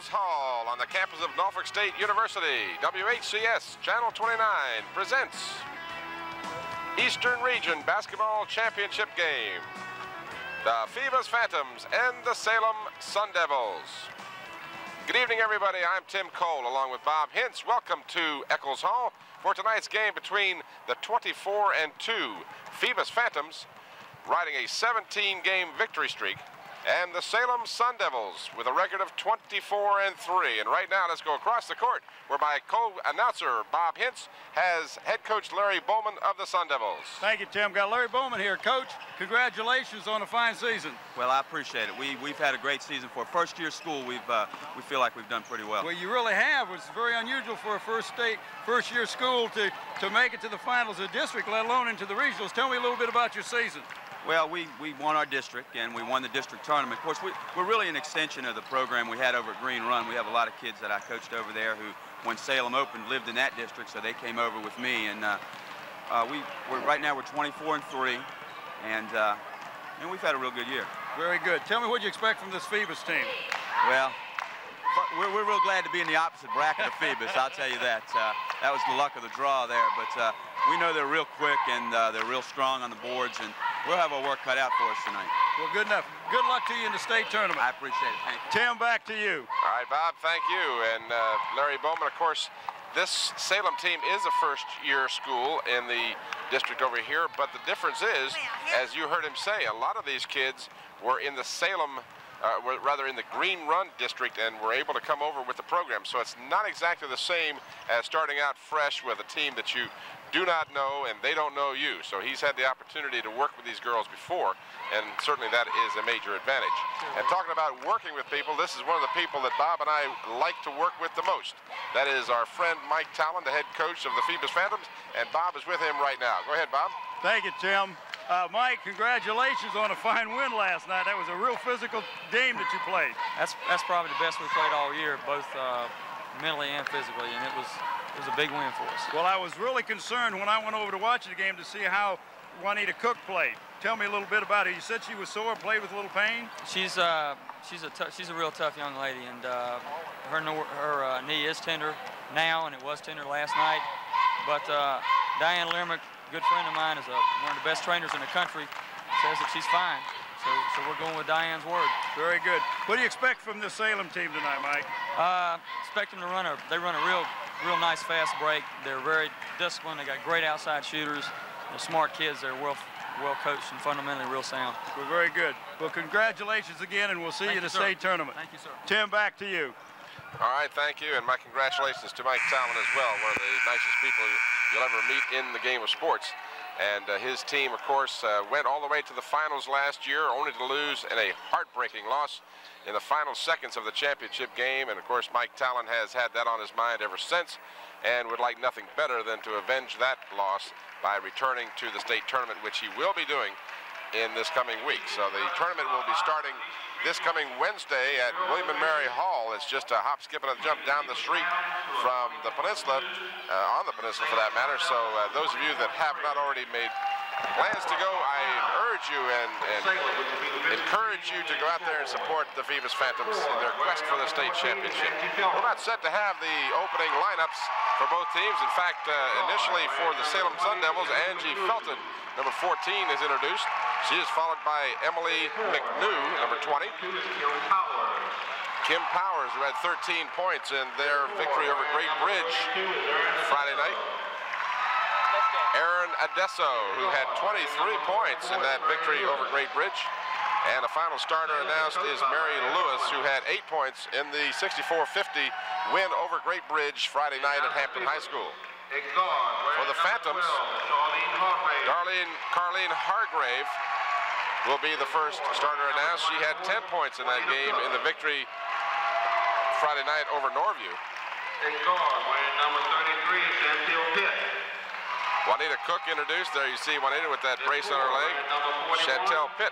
Eccles Hall on the campus of Norfolk State University. WHCS Channel 29 presents Eastern Region Basketball Championship Game. The Phoebus Phantoms and the Salem Sun Devils. Good evening, everybody. I'm Tim Cole along with Bob Hintz. Welcome to Eccles Hall for tonight's game between the 24-2 Phoebus Phantoms, riding a 17-game victory streak, and the Salem Sun Devils with a record of 24-3. And right now, let's go across the court where my co-announcer, Bob Hintz, has head coach Larry Bowman of the Sun Devils. Thank you, Tim. Got Larry Bowman here. Coach, congratulations on a fine season. Well, I appreciate it. We've had a great season for a first-year school. We feel like we've done pretty well. Well, you really have. It's very unusual for a first-year school to make it to the finals of the district, let alone into the regionals. Tell me a little bit about your season. Well, we won our district, and we won the district tournament. Of course, we're really an extension of the program we had over at Green Run. We have a lot of kids that I coached over there who, when Salem opened, lived in that district, so they came over with me. And right now we're 24-3, and we've had a real good year. Very good. Tell me what you expect from this Phoebus team. Well, we're real glad to be in the opposite bracket of Phoebus, I'll tell you that. That was the luck of the draw there, but we know they're real quick and they're real strong on the boards, and we'll have our work cut out for us tonight. Well, good enough. Good luck to you in the state tournament. I appreciate it. Thank you. Tim, back to you. All right, Bob, thank you. And Larry Bowman, of course, this Salem team is a first-year school in the district over here, but the difference is, as you heard him say, a lot of these kids were in the Salem rather in the Green Run district, and were able to come over with the program. So it's not exactly the same as starting out fresh with a team that you do not know and they don't know you. So he's had the opportunity to work with these girls before, and certainly that is a major advantage. And talking about working with people, this is one of the people that Bob and I like to work with the most. That is our friend Mike Talon, the head coach of the Phoebus Phantoms, and Bob is with him right now. Go ahead, Bob. Thank you, Tim. Mike, congratulations on a fine win last night. That was a real physical game that you played. That's probably the best we played all year, both mentally and physically, and it was a big win for us. Well, I was really concerned when I went over to watch the game to see how Juanita Cook played. Tell me a little bit about her. You said she was sore, played with a little pain. She's a real tough young lady, and her knee is tender now, and it was tender last night. But Diane Lermick, good friend of mine, is one of the best trainers in the country, says that she's fine. So we're going with Diane's word. Very good. What do you expect from this Salem team tonight, Mike? Expect them to run a real nice fast break. They're very disciplined. They got great outside shooters. They're smart kids. They're well coached and fundamentally real sound. Well, very good. Well, congratulations again, and we'll see you in the state tournament. Thank you, sir. Tim, back to you. All right, thank you, and my congratulations to Mike Talon as well, one of the nicest people you'll ever meet in the game of sports. And his team, of course, went all the way to the finals last year, only to lose in a heartbreaking loss in the final seconds of the championship game. And, of course, Mike Talon has had that on his mind ever since and would like nothing better than to avenge that loss by returning to the state tournament, which he will be doing in this coming week. So the tournament will be starting this coming Wednesday at William & Mary Hall. It's just a hop, skip, and a jump down the street from the peninsula, on the peninsula for that matter. So those of you that have not already made plans to go, I urge you and encourage you to go out there and support the Phoebus Phantoms in their quest for the state championship. We're not set to have the opening lineups for both teams. In fact, initially for the Salem Sun Devils, Angie Felton, number 14, is introduced. She is followed by Emily McNew, number 20. Kim Powers, who had 13 points in their victory over Great Bridge Friday night. Erin Adesso, who had 23 points in that victory over Great Bridge. And the final starter announced is Mary Lewis, who had 8 points in the 64-50 win over Great Bridge Friday night at Hampton High School. For the Phantoms, Carleen Hargrave will be the first starter announced. She had 10 points in that game in the victory Friday night over Norview. Number 33, Chantel Pitt. Juanita Cook introduced. There you see Juanita with that brace on her leg. Chantel Pitt.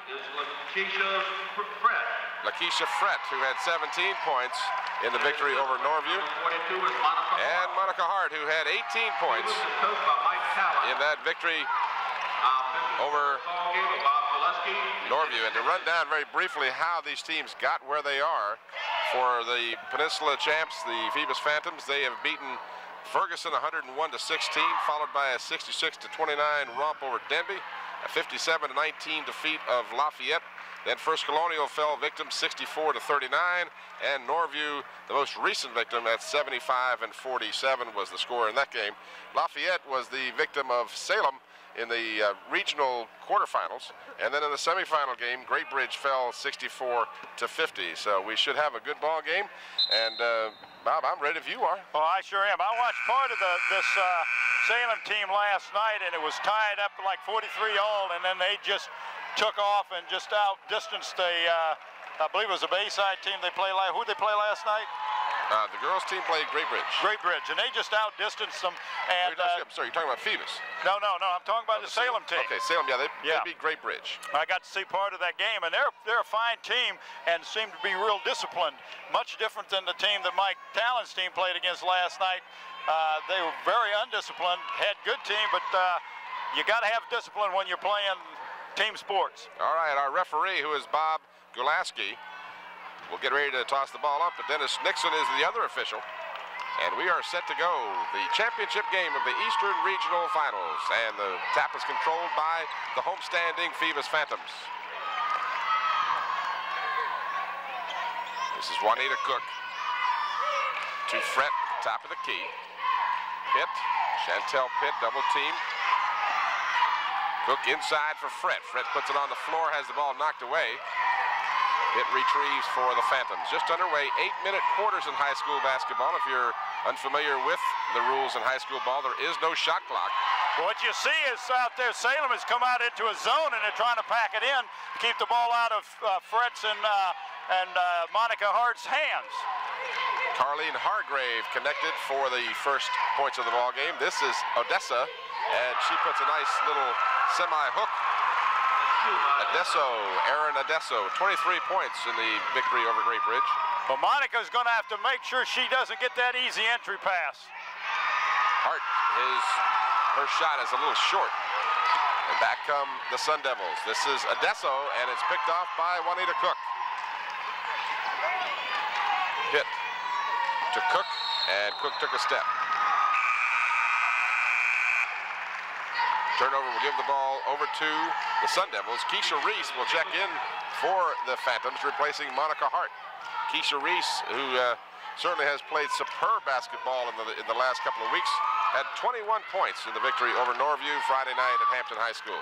Lakeisha Frett, who had 17 points in the victory over Norview. And Monica Hart, who had 18 points in that victory over Norview. And to run down very briefly how these teams got where they are, For the Peninsula champs, the Phoebus Phantoms, they have beaten Ferguson 101-16, followed by a 66-29 romp over Denby, a 57-19 defeat of Lafayette. Then First Colonial fell victim 64-39, and Norview, the most recent victim, at 75-47 was the score in that game. Lafayette was the victim of Salem in the regional quarterfinals, and then in the semifinal game, Great Bridge fell 64-50. So we should have a good ball game. And Bob, I'm ready if you are. Well, I sure am. I watched part of this Salem team last night, and it was tied up like 43-all, and then they just took off and just outdistanced I believe it was a Bayside team they play. Who did they play last night? The girls team played Great Bridge. Great Bridge, and they just outdistanced them. And I'm sorry, you're talking about Phoebus. No, I'm talking about the Salem team. Okay, Salem, yeah, they beat Great Bridge. I got to see part of that game, and they're a fine team and seem to be real disciplined. Much different than the team that Mike Talon's team played against last night. They were very undisciplined, had good team, but you got to have discipline when you're playing team sports. All right, our referee, who is Bob Gulaski, will get ready to toss the ball up, but Dennis Nixon is the other official. And we are set to go. The championship game of the Eastern Regional Finals. And the tap is controlled by the homestanding Phoebus Phantoms. This is Juanita Cook to Fret, top of the key. Pitt, Chantel Pitt, double team. Cook inside for Fret. Fret puts it on the floor, has the ball knocked away. Pitt retrieves for the Phantoms. Just underway, 8-minute quarters in high school basketball. If you're unfamiliar with the rules in high school ball, there is no shot clock. Well, what you see is out there, Salem has come out into a zone, and they're trying to pack it in to keep the ball out of Fret's and Monica Hart's hands. Carlene Hargrave connected for the first points of the ball game. This is Odessa, and she puts a nice little semi-hook. Erin Adesso, 23 points in the victory over Great Bridge. Well, Monica's going to have to make sure she doesn't get that easy entry pass. Hart, her shot is a little short. And back come the Sun Devils. This is Adesso, and it's picked off by Juanita Cook. Hit to Cook, and Cook took a step. Turnover will give the ball over to the Sun Devils. Keisha Reese will check in for the Phantoms, replacing Monica Hart. Keisha Reese, who certainly has played superb basketball in the last couple of weeks, had 21 points in the victory over Norview Friday night at Hampton High School.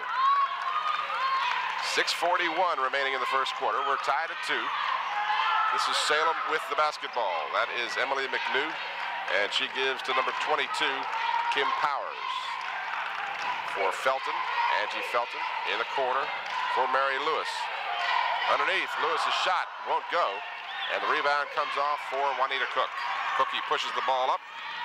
6:41 remaining in the first quarter. We're tied at 2. This is Salem with the basketball. That is Emily McNew, and she gives to number 22, Kim Powers. For Felton, Angie Felton in the corner for Mary Lewis. Underneath, Lewis's shot won't go, and the rebound comes off for Juanita Cook. Cookie pushes the ball up.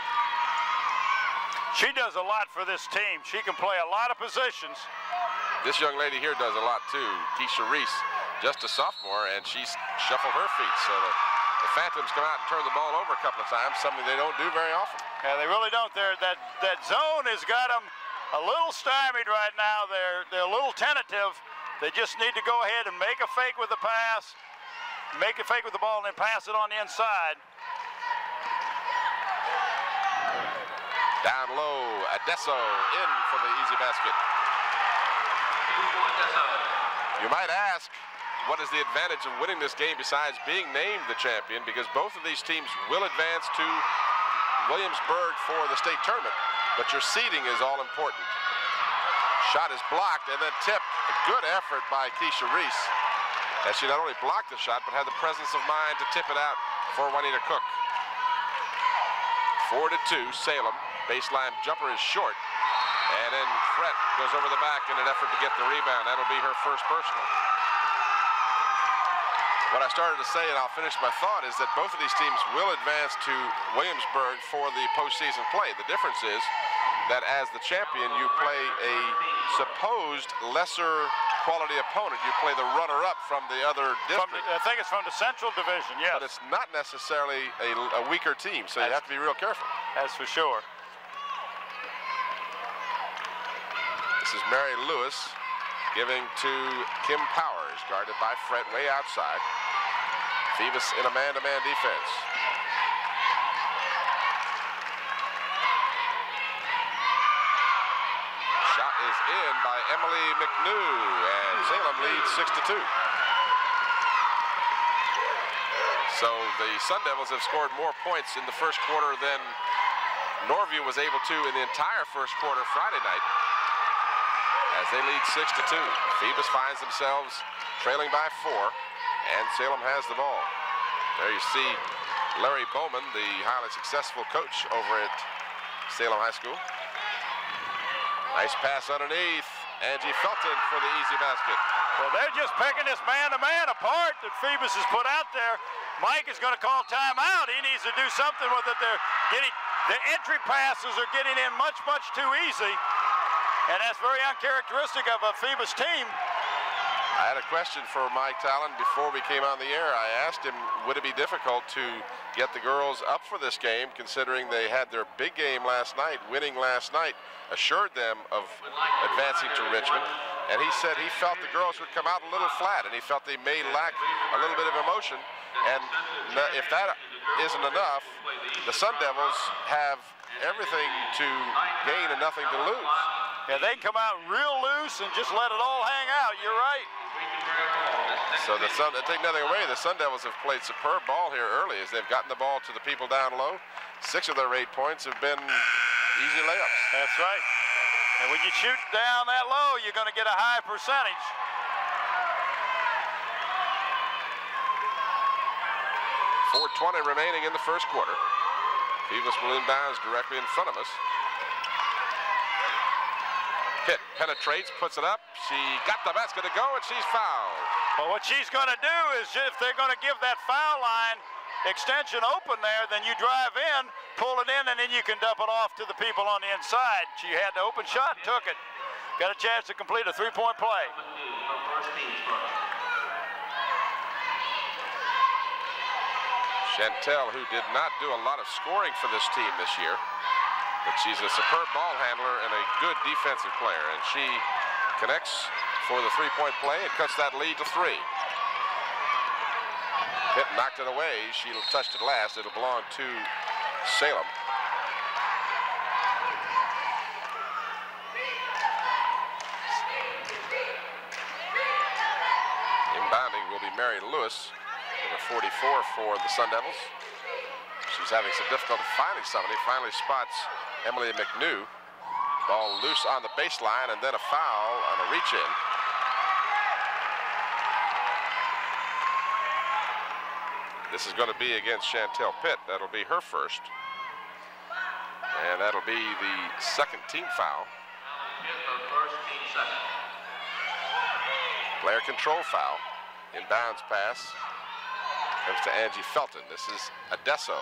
She does a lot for this team. She can play a lot of positions. This young lady here does a lot too. Keisha Reese, just a sophomore, and she's shuffled her feet. So the Phantoms come out and turn the ball over a couple of times, something they don't do very often. Yeah, they really don't. That zone has got them a little stymied right now. They're a little tentative. They just need to go ahead and make a fake with the pass, make a fake with the ball, and then pass it on the inside. Down low, Adesso in for the easy basket. You might ask, what is the advantage of winning this game besides being named the champion? Because both of these teams will advance to Williamsburg for the state tournament, but your seeding is all important. Shot is blocked and then tipped. A good effort by Keisha Reese, as she not only blocked the shot, but had the presence of mind to tip it out for Juanita Cook. 4-2, Salem. Baseline jumper is short, and then Fret goes over the back in an effort to get the rebound. That'll be her first personal. What I started to say, and I'll finish my thought, is that both of these teams will advance to Williamsburg for the postseason play. The difference is that as the champion, you play a supposed lesser quality opponent. You play the runner-up from the other district. I think it's from the Central Division, yes. But it's not necessarily a weaker team, so you have to be real careful. That's for sure. This is Mary Lewis giving to Kim Powers, guarded by Fret way outside. Phoebus in a man-to-man defense. Shot is in by Emily McNew, and Salem leads 6-2. So the Sun Devils have scored more points in the first quarter than Norview was able to in the entire first quarter Friday night, as they lead 6-2. Phoebus finds themselves trailing by 4, and Salem has the ball. There you see Larry Bowman, the highly successful coach over at Salem High School. Nice pass underneath. Angie Felton for the easy basket. Well, they're just picking this man-to-man apart that Phoebus has put out there. Mike is going to call timeout. He needs to do something with it. They're getting, the entry passes are getting in much, much too easy. And that's very uncharacteristic of a Phoebus team. I had a question for Mike Talon before we came on the air. I asked him, would it be difficult to get the girls up for this game, considering they had their big game last night, winning last night, assured them of advancing to Richmond. And he said he felt the girls would come out a little flat, and he felt they may lack a little bit of emotion. And if that isn't enough, the Sun Devils have everything to gain and nothing to lose. Yeah, they come out real loose and just let it all hang out. You're right. So the Sun, take nothing away, the Sun Devils have played superb ball here early as they've gotten the ball to the people down low. 6 of their 8 points have been easy layups. That's right. And when you shoot down that low, you're going to get a high percentage. .420 remaining in the first quarter. Phoebus will inbounds directly in front of us. Pitt penetrates, puts it up. She got the basket to go, and she's fouled. Well, what she's going to do is, if they're going to give that foul line extension open there, then you drive in, pull it in, and then you can dump it off to the people on the inside. She had the open shot, took it. Got a chance to complete a three-point play. Chantel, who did not do a lot of scoring for this team this year, but she's a superb ball handler and a good defensive player, and she connects for the three-point play and cuts that lead to 3. Pitt knocked it away. She touched it last. It'll belong to Salem. Inbounding will be Mary Lewis, number 44 for the Sun Devils. She's having some difficulty finding somebody. Finally spots Emily McNew. Ball loose on the baseline, and then a foul on a reach-in. This is going to be against Chantel Pitt. That'll be her first. And that'll be the second team foul. Player control foul. Inbounds pass. Comes to Angie Felton. This is Adesso.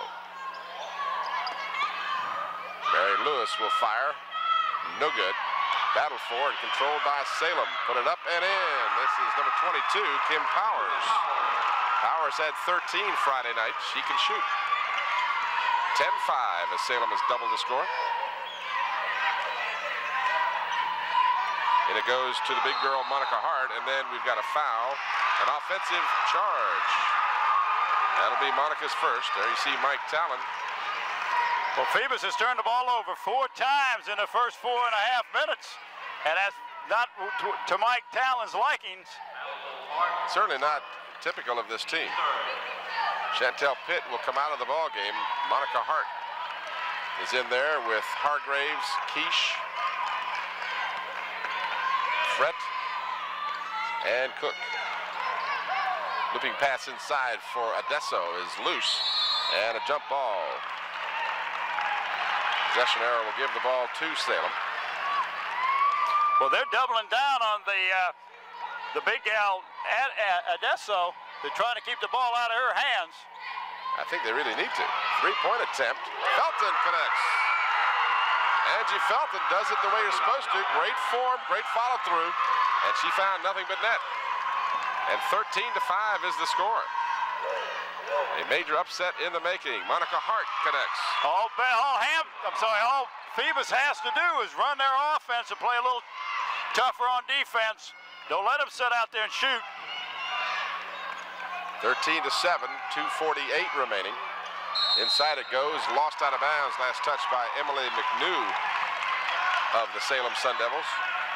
Mary Lewis will fire. No good. Battled for and controlled by Salem. Put it up and in. This is number 22, Kim Powers. Powers had 13 Friday night. She can shoot. 10-5 as Salem has doubled the score. And it goes to the big girl, Monica Hart, and then we've got a foul, an offensive charge. That'll be Monica's first. There you see Mike Talon. Well, Phoebus has turned the ball over 4 times in the first 4.5 minutes, and that's not to Mike Talon's likings. Certainly not typical of this team. Chantel Pitt will come out of the ball game. Monica Hart is in there with Hargraves, Quiche, Frett, and Cook. Looping pass inside for Adesso is loose, and a jump ball. Possession error will give the ball to Salem. Well, they're doubling down on the big gal Adesso. They're trying to keep the ball out of her hands. I think they really need to. 3-point attempt. Felton connects. Angie Felton does it the way you're supposed to. Great form, great follow through, and she found nothing but net. And 13-5 is the score. A major upset in the making. Monica Hart connects. All Phoebus has to do is run their offense and play a little tougher on defense. Don't let them sit out there and shoot. 13-7, 2:48 remaining. Inside it goes, lost out of bounds. Last touch by Emily McNew of the Salem Sun Devils.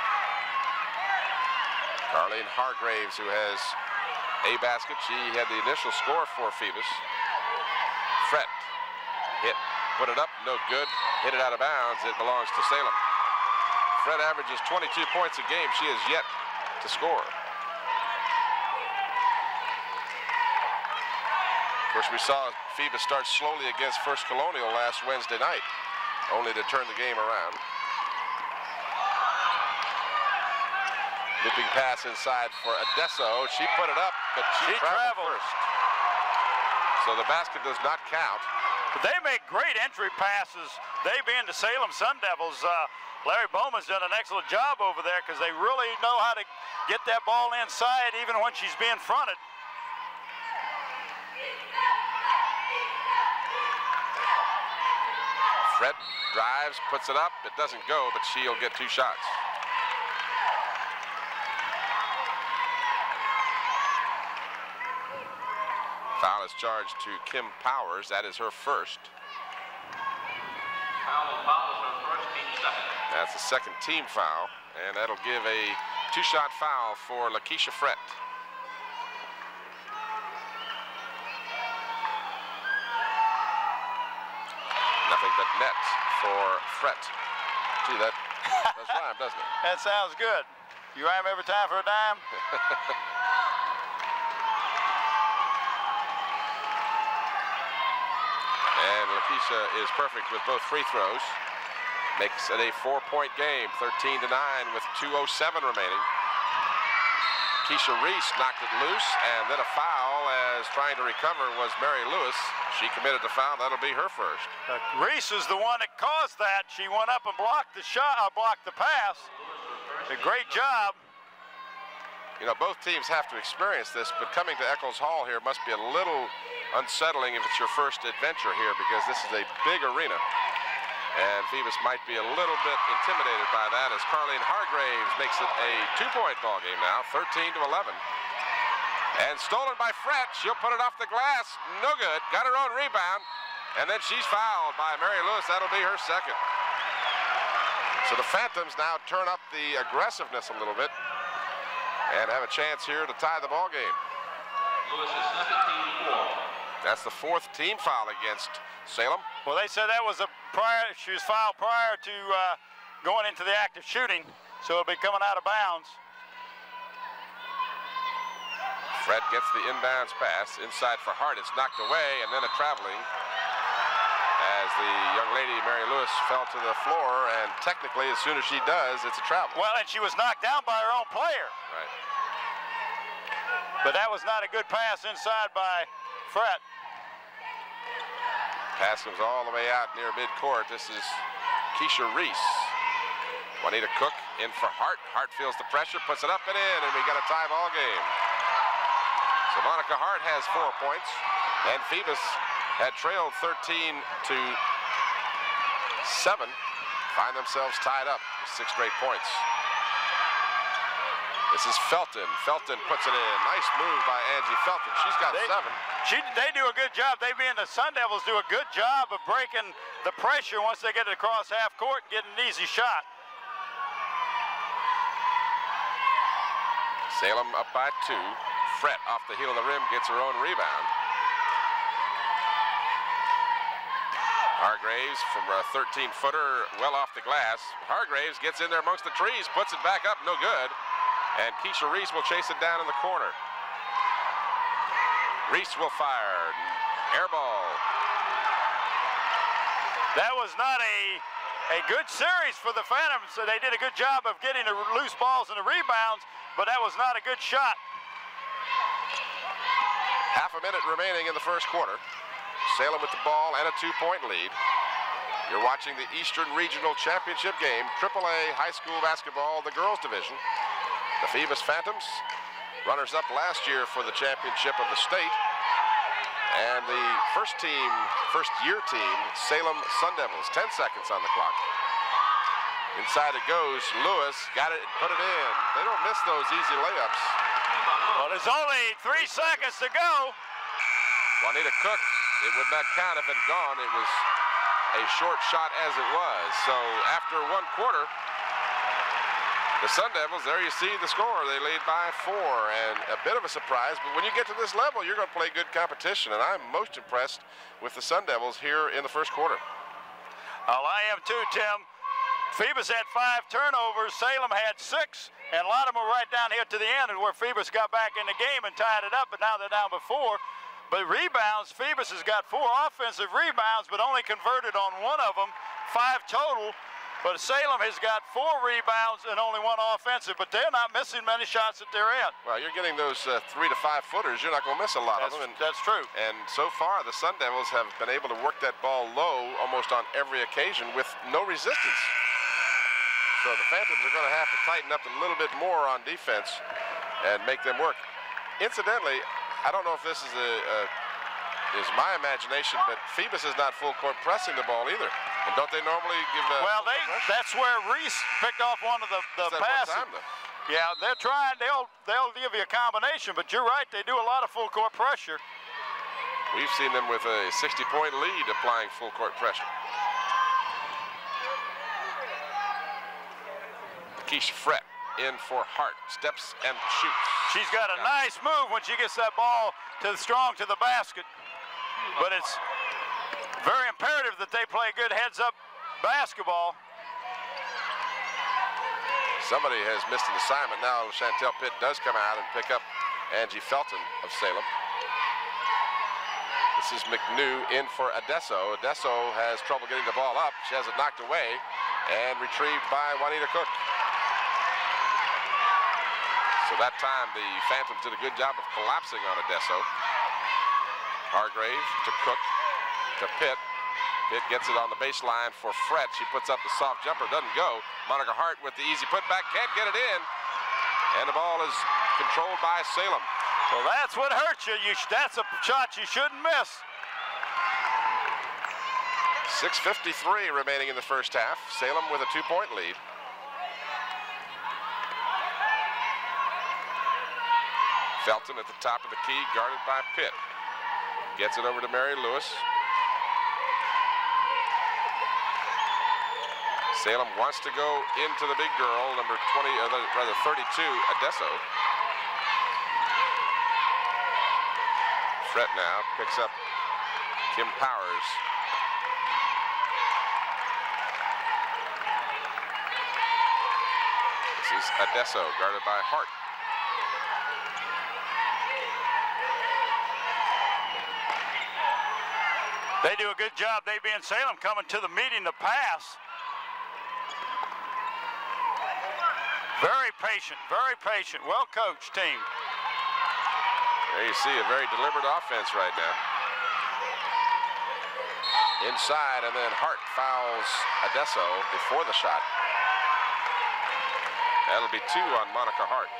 Carleen Hargraves, who has a basket. She had the initial score for Phoebus. Frett hit, put it up, no good. Hit it out of bounds. It belongs to Salem. Frett averages 22 points a game. She has yet to score. Of course, we saw Phoebus start slowly against First Colonial last Wednesday night, only to turn the game around. Looping pass inside for Adesso. She put it up, but she traveled first. So the basket does not count. They make great entry passes. They being the Salem Sun Devils. Larry Bowman's done an excellent job over there because they really know how to get that ball inside even when she's being fronted. Frett drives, puts it up. It doesn't go, but she'll get 2 shots. Foul is charged to Kim Powers. That is her first. That's the second team foul, and that'll give a 2-shot foul for Lakeisha Frett. Nothing but net for Frett. Gee, that does rhyme, doesn't it? That sounds good. You rhyme every time for a dime? And Lakeisha is perfect with both free throws. Makes it a 4-point game, 13-9 with 2:07 remaining. Keisha Reese knocked it loose, and then a foul as trying to recover was Mary Lewis. She committed the foul. That'll be her first. Reese is the one that caused that. She went up and blocked the shot, blocked the pass. A great job. You know, both teams have to experience this, but coming to Eccles Hall here must be a little unsettling if it's your first adventure here, because this is a big arena. And Phoebus might be a little bit intimidated by that as Carleen Hargraves makes it a 2-point ball game now, 13-11. And stolen by Frett. She'll put it off the glass. No good. Got her own rebound. And then she's fouled by Mary Lewis. That'll be her second. So the Phantoms now turn up the aggressiveness a little bit and have a chance here to tie the ball game. Lewis is 17-4. That's the 4th team foul against Salem. Well, they said that was she was fouled prior to going into the act of shooting, so it'll be coming out of bounds. Frett gets the inbounds pass inside for Hart. It's knocked away, and then a traveling as the young lady, Mary Lewis, fell to the floor, and technically, as soon as she does, it's a travel. Well, and she was knocked down by her own player. Right. But that was not a good pass inside by Frett. Pass comes all the way out near midcourt. This is Keisha Reese. Juanita Cook in for Hart. Hart feels the pressure, puts it up and in, and we got a tie ball game. So Monica Hart has 4 points, and Phoebus had trailed 13-7, find themselves tied up with 6 straight points. This is Felton. Felton puts it in. Nice move by Angie Felton. She's got 7. They do a good job. They being the Sun Devils do a good job of breaking the pressure once they get it across half court and getting an easy shot. Salem up by 2. Frett off the heel of the rim gets her own rebound. Hargraves from a 13-footer well off the glass. Hargraves gets in there amongst the trees, puts it back up, no good. And Keisha Reese will chase it down in the corner. Reese will fire. Air ball. That was not a good series for the Phantoms. So they did a good job of getting the loose balls and the rebounds, but that was not a good shot. Half a minute remaining in the first quarter. Salem with the ball and a 2-point lead. You're watching the Eastern Regional Championship game, AAA high school basketball, the girls division. The Phoebus Phantoms, runners-up last year for the championship of the state. And the first-year team, Salem Sun Devils. 10 seconds on the clock. Inside it goes. Lewis got it and put it in. They don't miss those easy layups. Well, there's only 3 seconds to go. Juanita Cook, it would not count if it had gone. It was a short shot as it was. So after 1 quarter, the Sun Devils, there you see the score. They lead by 4, and a bit of a surprise. But when you get to this level, you're going to play good competition, and I'm most impressed with the Sun Devils here in the first quarter. Well, I am too, Tim. Phoebus had 5 turnovers. Salem had 6, and a lot of them were right down here to the end, where Phoebus got back in the game and tied it up, but now they're down by 4. But rebounds, Phoebus has got 4 offensive rebounds, but only converted on 1 of them, 5 total. But Salem has got 4 rebounds and only 1 offensive, but they're not missing many shots that they're in. Well, you're getting those 3 to 5 footers. You're not going to miss a lot of them. And that's true. And so far, the Sun Devils have been able to work that ball low almost on every occasion with no resistance. So the Phantoms are going to have to tighten up a little bit more on defense and make them work. Incidentally, I don't know if this is my imagination, but Phoebus is not full court pressing the ball either. And don't they normally give well, that's where Reese picked off one of the passes. Yeah, they're trying. They'll give you a combination, but you're right. They do a lot of full court pressure. We've seen them with a 60-point lead applying full court pressure. Keisha Frett in for Hart, steps and shoots. She's got a nice move when she gets that ball strong to the basket. But it's very imperative that they play good heads-up basketball. Somebody has missed an assignment now. Chantel Pitt does come out and pick up Angie Felton of Salem. This is McNew in for Adesso. Adesso has trouble getting the ball up. She has it knocked away and retrieved by Juanita Cook. So that time the Phantoms did a good job of collapsing on Adesso. Hargrave to Cook to Pitt. Pitt gets it on the baseline for Frett. She puts up the soft jumper, doesn't go. Monica Hart with the easy putback, can't get it in. And the ball is controlled by Salem. Well, that's what hurts you. That's a shot you shouldn't miss. 6:53 remaining in the first half. Salem with a 2-point lead. Felton at the top of the key, guarded by Pitt. Gets it over to Mary Lewis. Salem wants to go into the big girl, number 32, Adesso. Frett now picks up Kim Powers. This is Adesso, guarded by Hart. They do a good job, they being Salem, coming to the meeting to pass. Very patient, well-coached team. There you see a very deliberate offense right now. Inside, and then Hart fouls Adesso before the shot. That'll be 2 on Monica Hart.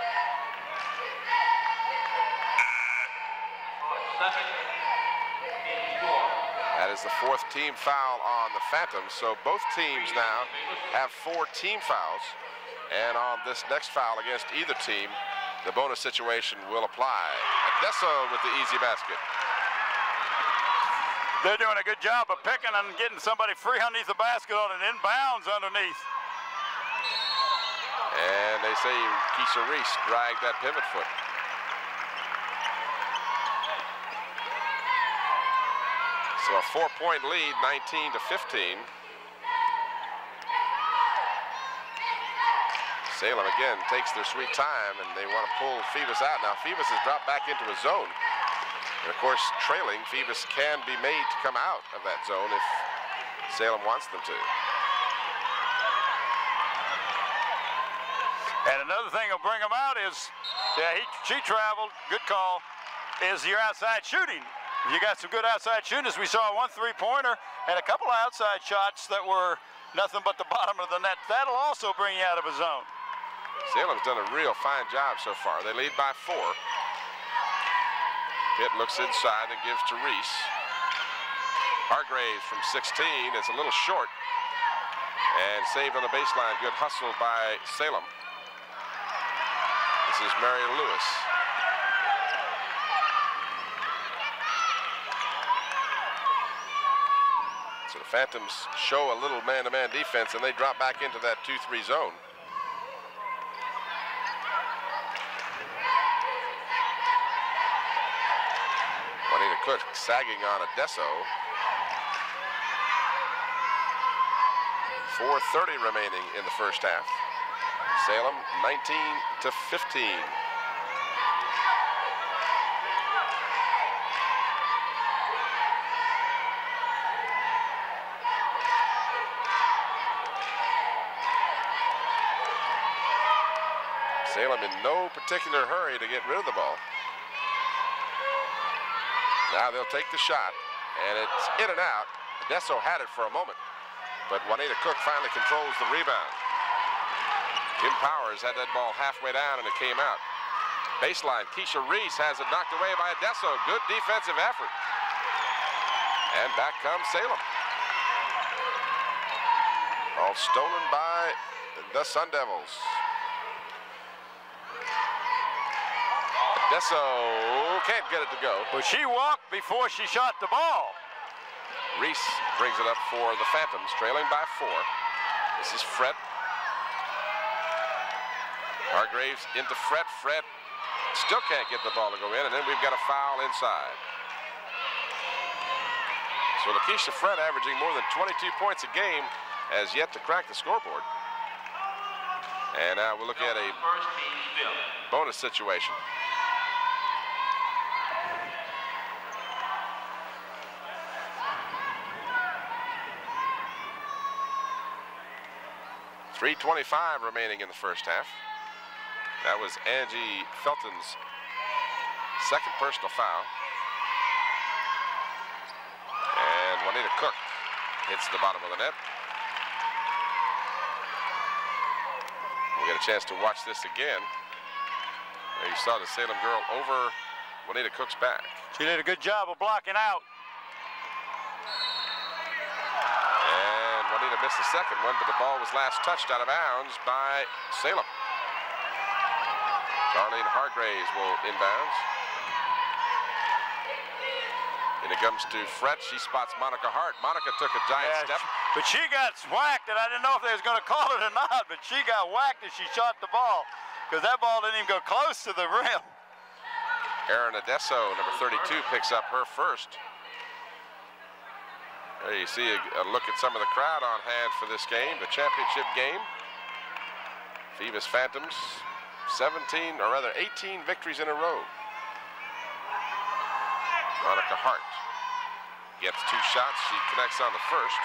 That is the 4th team foul on the Phantoms. So both teams now have 4 team fouls. And on this next foul against either team, the bonus situation will apply. Adesso with the easy basket. They're doing a good job of picking and getting somebody free underneath the basket on an inbounds underneath. And they say Keisha Reese dragged that pivot foot. So a 4-point lead, 19-15. Salem again takes their sweet time, and they want to pull Phoebus out. Now Phoebus has dropped back into a zone. And of course, trailing, Phoebus can be made to come out of that zone if Salem wants them to. And another thing will bring them out is, she traveled, good call, is your outside shooting. You got some good outside shooters. We saw 1 3-pointer and a couple of outside shots that were nothing but the bottom of the net. That'll also bring you out of a zone. Salem's done a real fine job so far. They lead by 4. Pitt looks inside and gives to Reese. Hargraves from 16. It's a little short. And saved on the baseline. Good hustle by Salem. This is Mary Lewis. So the Phantoms show a little man-to-man defense, and they drop back into that 2-3 zone. Juanita Cook sagging on Adesso. 4:30 remaining in the first half. Salem 19-15. Salem in no particular hurry to get rid of the ball. Now they'll take the shot, and it's in and out. Adesso had it for a moment, but Juanita Cook finally controls the rebound. Kim Powers had that ball halfway down, and it came out. Baseline, Keisha Reese has it knocked away by Adesso. Good defensive effort. And back comes Salem. All stolen by the Sun Devils. Adesso can't get it to go. But she walked before she shot the ball. Reese brings it up for the Phantoms, trailing by 4. This is Fred. Hargraves into Fred. Fred still can't get the ball to go in, and then we've got a foul inside. So Lakeisha Fred, averaging more than 22 points a game, has yet to crack the scoreboard. And now we'll look at a bonus situation. .325 remaining in the first half. That was Angie Felton's second personal foul. And Juanita Cook hits the bottom of the net. We'll get a chance to watch this again. There you saw the Salem girl over Juanita Cook's back. She did a good job of blocking out. And Juanita missed the second one, but the ball was last touched out of bounds by Salem. Darlene Hargraves will inbounds. And it comes to Fred. She spots Monica Hart. Monica took a giant step. But she got whacked, and I didn't know if they was going to call it or not, but she got whacked as she shot the ball, because that ball didn't even go close to the rim. Erin Adesso, number 32, picks up her first. There you see a look at some of the crowd on hand for this game, the championship game. Phoebus Phantoms, 18 victories in a row. Monica Hart gets 2 shots. She connects on the first.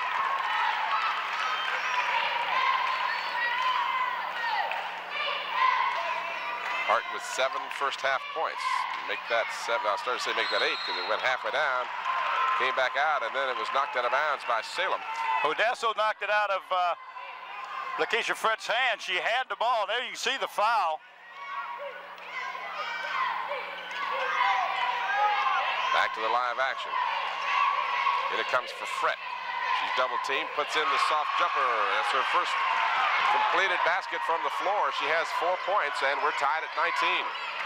Hart with 7 first half points. Make that 7. I started to say make that 8 because it went halfway down, came back out, and then it was knocked out of bounds by Salem. Adesso knocked it out of Lakeisha Fred's hand. She had the ball. There you can see the foul. Back to the live action. In it comes for Fred. She's double teamed, puts in the soft jumper. That's her first completed basket from the floor. She has 4 points, and we're tied at 19.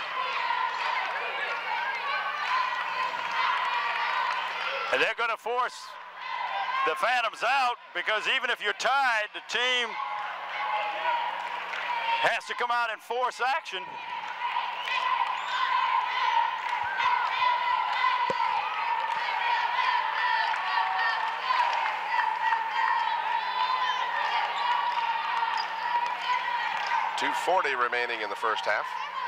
And they're going to force the Phantoms out, because even if you're tied, the team has to come out and force action. .240 remaining in the first half.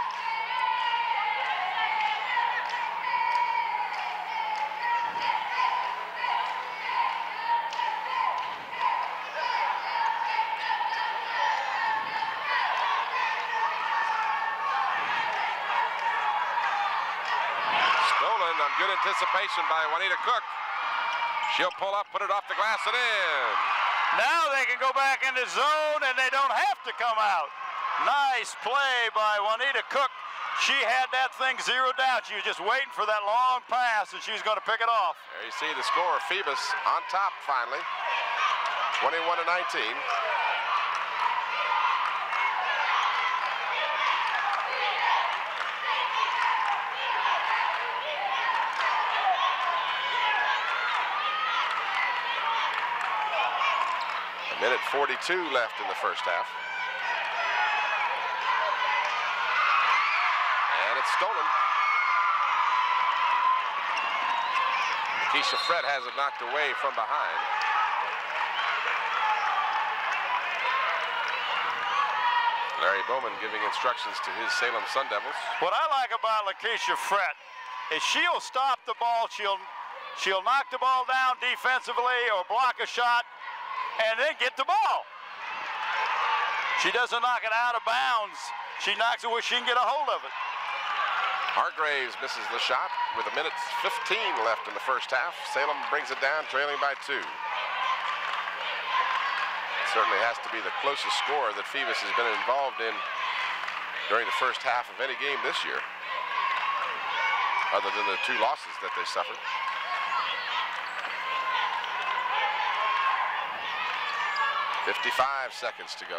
Stolen on good anticipation by Juanita Cook. She'll pull up, put it off the glass and in. Now they can go back in the zone and they don't have to come out. Nice play by Juanita Cook. She had that thing zeroed down. She was just waiting for that long pass, and she was going to pick it off. There you see the score. Phoebus on top finally. 21-19. A minute 42 left in the first half. And it's stolen. Keisha Fred has it knocked away from behind. Larry Bowman giving instructions to his Salem Sun Devils. What I like about Lakeisha Fred is she'll stop the ball, she'll knock the ball down defensively or block a shot and then get the ball. She doesn't knock it out of bounds. She knocks it where she can get a hold of it. Hargraves misses the shot with a minute 15 left in the first half. Salem brings it down, trailing by 2. It certainly has to be the closest score that Phoebus has been involved in during the first half of any game this year, other than the 2 losses that they suffered. "55 seconds to go.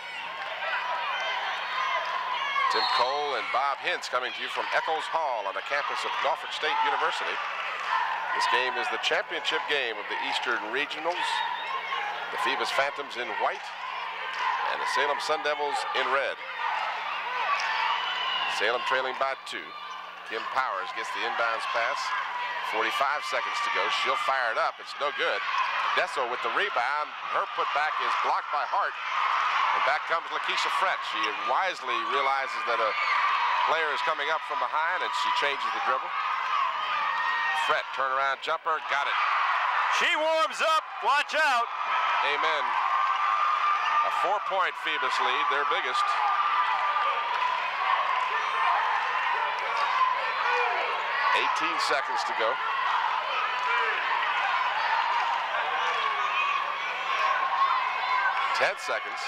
Tim Cole and Bob Hintz coming to you from Eccles Hall on the campus of Norfolk State University. This game is the championship game of the Eastern Regionals. The Phoebus Phantoms in white and the Salem Sun Devils in red. Salem trailing by 2. Kim Powers gets the inbounds pass. 45 seconds to go. She'll fire it up. It's no good. Desso with the rebound. Her putback is blocked by Hart. And back comes Lakeisha Fred. She wisely realizes that a player is coming up from behind, and she changes the dribble. Fred, turnaround jumper, got it. She warms up. Watch out. Amen. A 4-point Phoebus lead, their biggest. "18 seconds to go. "10 seconds.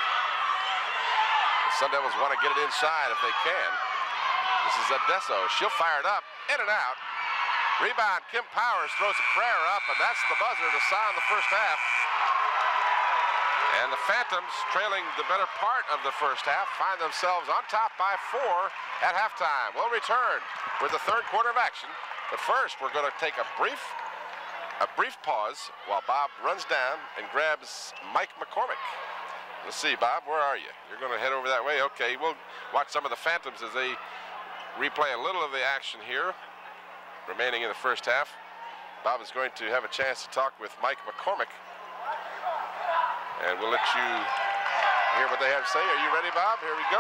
The Sun Devils want to get it inside if they can. This is Adesso. She'll fire it up, in and out. Rebound, Kim Powers throws a prayer up, and that's the buzzer to sign the first half. And the Phantoms, trailing the better part of the first half, find themselves on top by 4 at halftime. We'll return with the third quarter of action. But first, we're going to take a brief pause while Bob runs down and grabs Mike McCormick. Let's see, Bob, where are you? You're going to head over that way? Okay, we'll watch some of the Phantoms as they replay a little of the action here remaining in the first half. Bob is going to have a chance to talk with Mike McCormick, and we'll let you hear what they have to say. Are you ready, Bob? Here we go.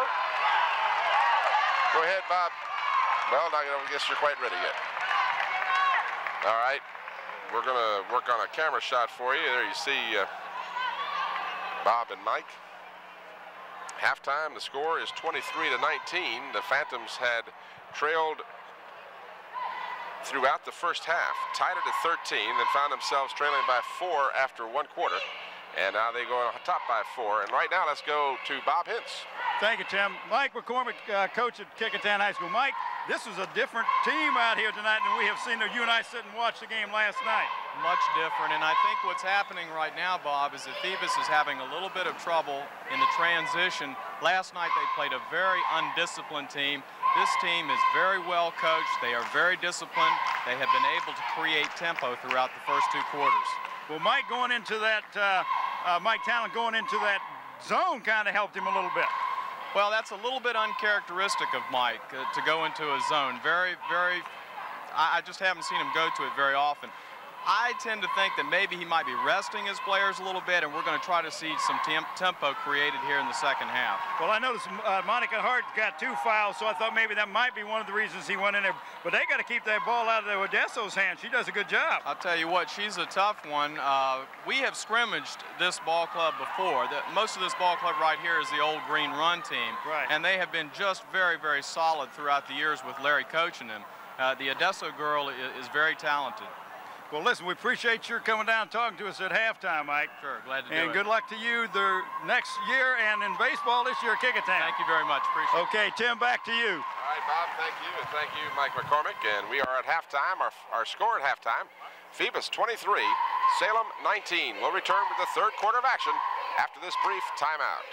Go ahead, Bob. Well, I don't guess you're quite ready yet. All right. We're going to work on a camera shot for you. There you see Bob and Mike. Halftime, the score is 23-19. The Phantoms had trailed throughout the first half, tied it at 13, then found themselves trailing by 4 after 1 quarter. And now they go on top by 4. And right now, let's go to Bob Hintz. Thank you, Tim. Mike McCormick, coach at Kecoughtan High School. Mike, this was a different team out here tonight than we have seen. You and I sit and watch the game last night. Much different, and I think what's happening right now, Bob, is that Phoebus is having a little bit of trouble in the transition. Last night they played a very undisciplined team. This team is very well coached. They are very disciplined. They have been able to create tempo throughout the first 2 quarters. Well, Mike going into that, Mike Talent going into that zone kind of helped him a little bit. Well, that's a little bit uncharacteristic of Mike to go into a zone. I just haven't seen him go to it very often. I tend to think that maybe he might be resting his players a little bit, and we're going to try to see some tempo created here in the second half. Well, I noticed Monica Hart got 2 fouls, so I thought maybe that might be one of the reasons he went in there. But they got to keep that ball out of Odesso's hands. She does a good job. I'll tell you what, she's a tough one. We have scrimmaged this ball club before. Most of this ball club right here is the old Green Run team. Right. And they have been just very, very solid throughout the years with Larry coaching them. The Odesso girl is very talented. Well, listen, we appreciate your coming down and talking to us at halftime, Mike. Sure, glad to do it. And good luck to you the next year and in baseball this year at Kecoughtan. Thank you very much. Appreciate it. Okay, Tim, back to you. All right, Bob, thank you, and thank you, Mike McCormick. And we are at halftime, our score at halftime. Phoebus 23, Salem 19. We'll return with the third quarter of action after this brief timeout.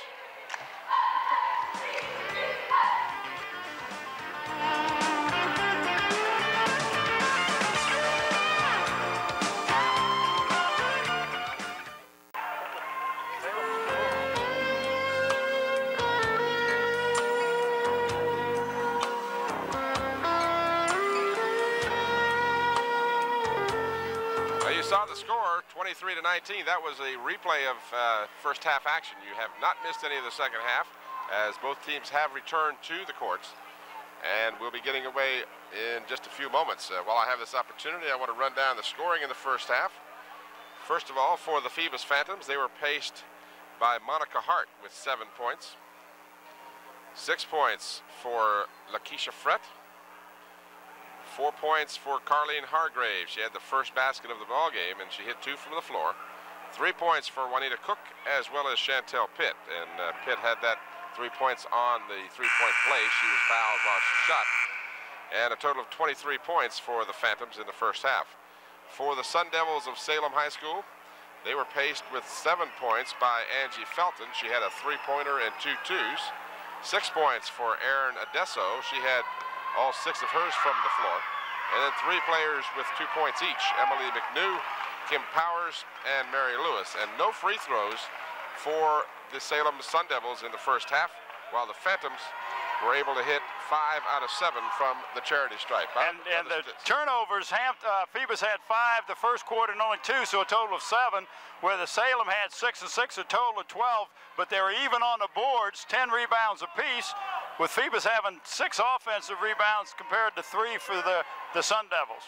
Saw the score, 23-19. That was a replay of first half action. You have not missed any of the second half, as both teams have returned to the courts. And we'll be getting away in just a few moments. While I have this opportunity, I want to run down the scoring in the first half. First of all, for the Phoebus Phantoms, they were paced by Monica Hart with 7 points. 6 points for Lakeisha Frett. 4 points for Carleen Hargrave. She had the first basket of the ball game, and she hit 2 from the floor. 3 points for Juanita Cook, as well as Chantel Pitt. And Pitt had that 3 points on the three-point play. She was fouled while she shot. And a total of 23 points for the Phantoms in the first half. For the Sun Devils of Salem High School, they were paced with 7 points by Angie Felton. She had a 3-pointer and 2 twos. 6 points for Erin Adesso. She had all 6 of hers from the floor. And then 3 players with 2 points each, Emily McNew, Kim Powers, and Mary Lewis. And no free throws for the Salem Sun Devils in the first half, while the Phantoms were able to hit 5 out of 7 from the charity stripe. And the turnovers, Phoebus had 5 the first quarter and only 2, so a total of 7, where the Salem had 6 and 6, a total of 12, but they were even on the boards, 10 rebounds apiece, with Phoebus having 6 offensive rebounds compared to 3 for the Sun Devils.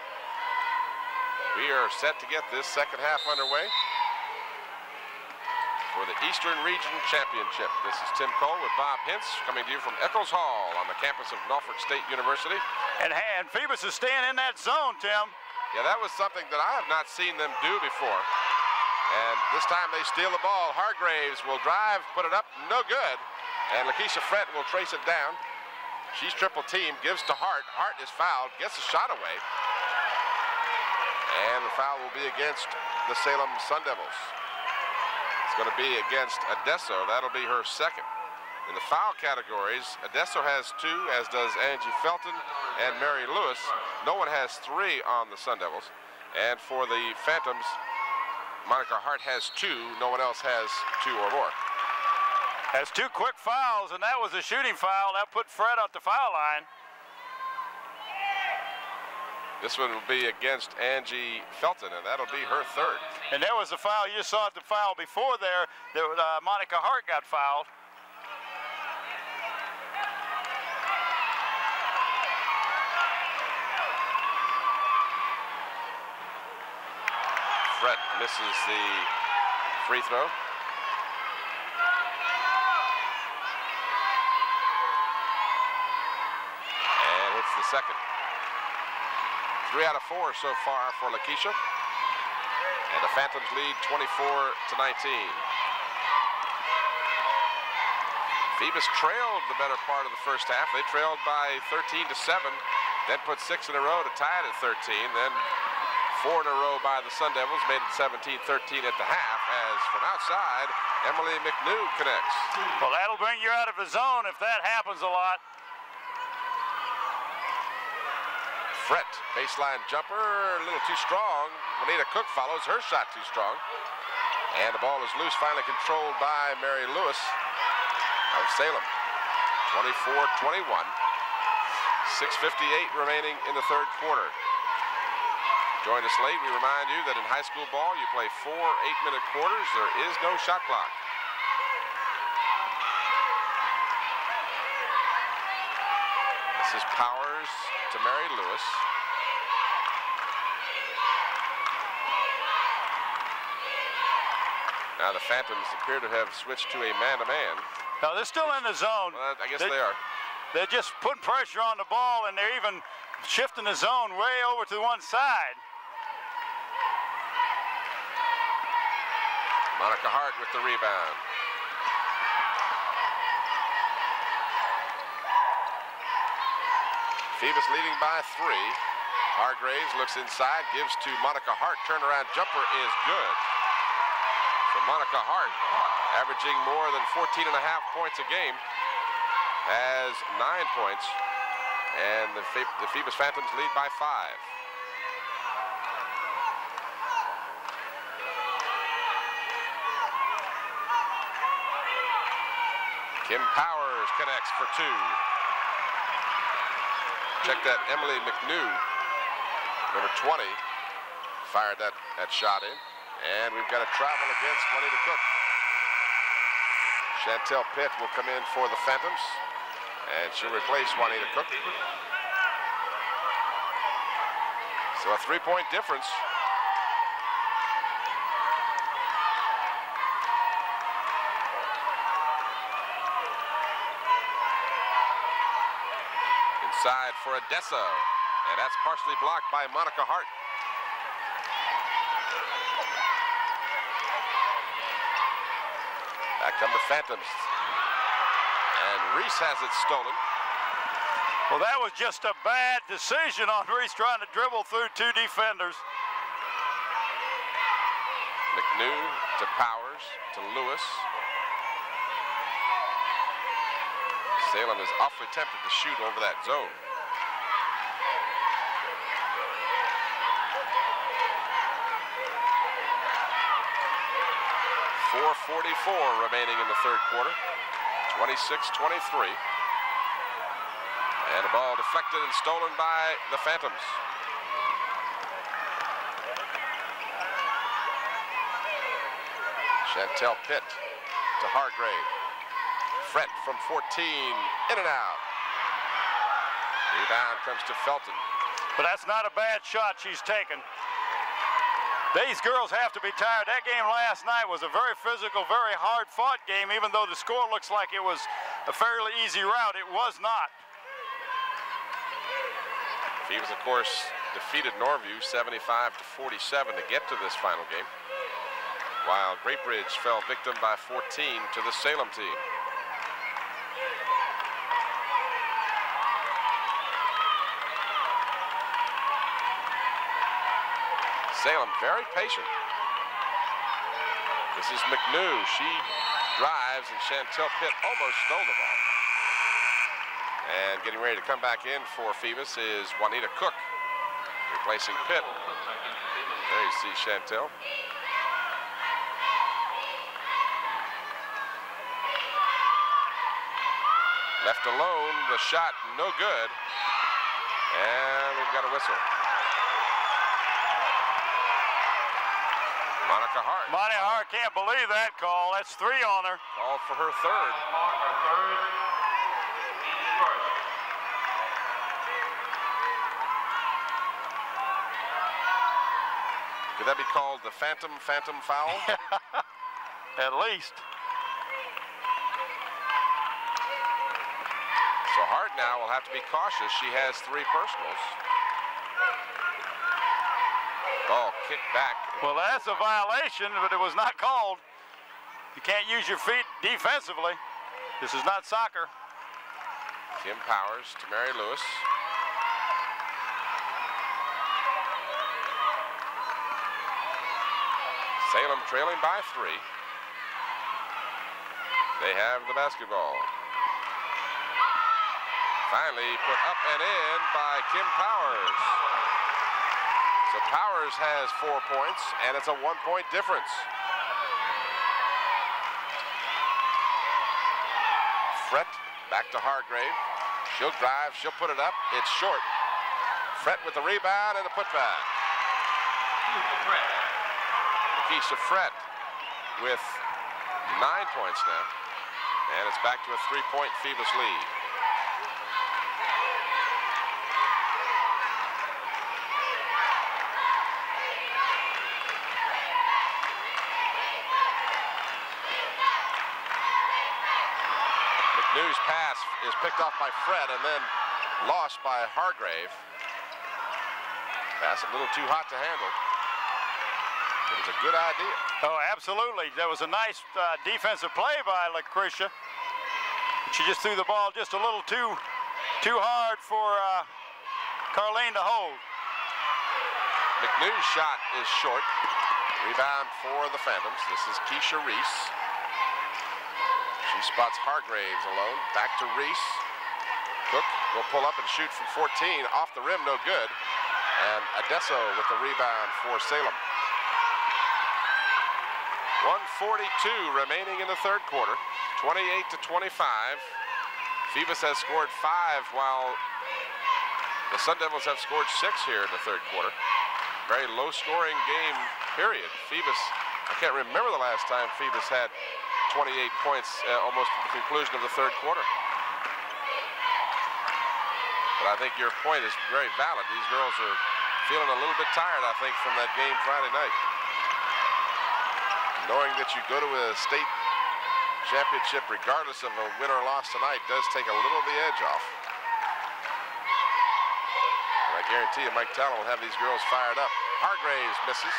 We are set to get this second half underway for the Eastern Region Championship. This is Tim Cole with Bob Hintz coming to you from Eccles Hall on the campus of Norfolk State University. And Phoebus is staying in that zone, Tim. Yeah, that was something that I have not seen them do before. And this time they steal the ball. Hargraves will drive, put it up, no good. And Lakeisha Frett will trace it down. She's triple teamed, gives to Hart. Hart is fouled, gets a shot away. And the foul will be against the Salem Sun Devils. It's going to be against Adesso. That'll be her second. In the foul categories, Adesso has 2, as does Angie Felton and Mary Lewis. No one has 3 on the Sun Devils. And for the Phantoms, Monica Hart has 2. No one else has 2 or more. Has 2 quick fouls, and that was a shooting foul. That put Fred at the foul line. This one will be against Angie Felton, and that'll be her 3rd. And there was a foul. You saw the foul before there. Monica Hart got fouled. Fred misses the free throw. The second. 3 out of 4 so far for Lakeisha. And the Phantoms lead 24-19. Phoebus trailed the better part of the first half. They trailed by 13-7, then put 6 in a row to tie it at 13. Then 4 in a row by the Sun Devils, made it 17-13 at the half, as from outside, Emily McNew connects. Well, that'll bring you out of the zone if that happens a lot. Frett, baseline jumper, a little too strong. Juanita Cook follows, her shot too strong. And the ball is loose, finally controlled by Mary Lewis of Salem. 24-21. 6:58 remaining in the third quarter. Join us late, we remind you that in high school ball, you play 4 8-minute quarters. There is no shot clock. This is Powers to Mary Lewis. Now the Phantoms appear to have switched to a man-to-man. No, they're still in the zone. Well, I guess they are. They're just putting pressure on the ball, and they're even shifting the zone way over to one side. Monica Hart with the rebound. Phoebus leading by 3. Hargraves looks inside, gives to Monica Hart. Turnaround jumper is good. So Monica Hart, averaging more than 14.5 points a game, has 9 points. And the Phoebus Phantoms lead by 5. Kim Powers connects for 2. Check that, Emily McNew, number 20, fired that shot in. And we've got a travel against Juanita Cook. Chantel Pitt will come in for the Phantoms, and she'll replace Juanita Cook. So a 3-point difference. Inside for Odessa, and that's partially blocked by Monica Hart. Back come the Phantoms, and Reese has it stolen. Well, that was just a bad decision on Reese trying to dribble through 2 defenders. McNew to Powers to Lewis. Salem is awfully tempted to shoot over that zone. .444 remaining in the third quarter. 26-23. And the ball deflected and stolen by the Phantoms. Chantel Pitt to Hargrave. Fret from 14, in and out. Rebound comes to Felton. But that's not a bad shot she's taken. These girls have to be tired. That game last night was a very physical, very hard-fought game, even though the score looks like it was a fairly easy rout. It was not. Phoebus, of course, defeated Norview 75-47 to get to this final game, while Great Bridge fell victim by 14 to the Salem team. Salem very patient. This is McNew. She drives, and Chantel Pitt almost stole the ball. And getting ready to come back in for Phoebus is Juanita Cook, replacing Pitt. There you see Chantel. Left alone, the shot no good. And we've got a whistle. Monica Hart. Monica Hart can't believe that call. That's 3 on her. Called for her third. Could that be called the phantom foul? At least. So Hart now will have to be cautious. She has 3 personals. Ball kicked back. Well, that's a violation, but it was not called. You can't use your feet defensively. This is not soccer. Kim Powers to Mary Lewis. Salem trailing by 3. They have the basketball. Finally put up and in by Kim Powers. So Powers has 4 points, and it's a 1-point difference. Fret back to Hargrave. She'll drive, she'll put it up. It's short. Fret with the rebound and the putback. Lakeisha Fret with 9 points now. And it's back to a 3-point Phoebus lead. McNew's pass is picked off by Fred and then lost by Hargrave. Pass a little too hot to handle. It was a good idea. Oh, absolutely. That was a nice defensive play by Lucretia. She just threw the ball just a little too hard for Carlene to hold. McNew's shot is short. Rebound for the Phantoms. This is Keisha Reese. She spots Hargraves alone. Back to Reese. Cook will pull up and shoot from 14. Off the rim, no good. And Adesso with the rebound for Salem. 1:42 remaining in the third quarter. 28-25. Phoebus has scored 5 while the Sun Devils have scored 6 here in the third quarter. Very low scoring game, period. Phoebus, I can't remember the last time Phoebus had 28 points almost at the conclusion of the third quarter. But I think your point is very valid. These girls are feeling a little bit tired, I think, from that game Friday night. Knowing that you go to a state championship regardless of a win or loss tonight does take a little of the edge off. And I guarantee you Mike Talon will have these girls fired up. Hargraves misses.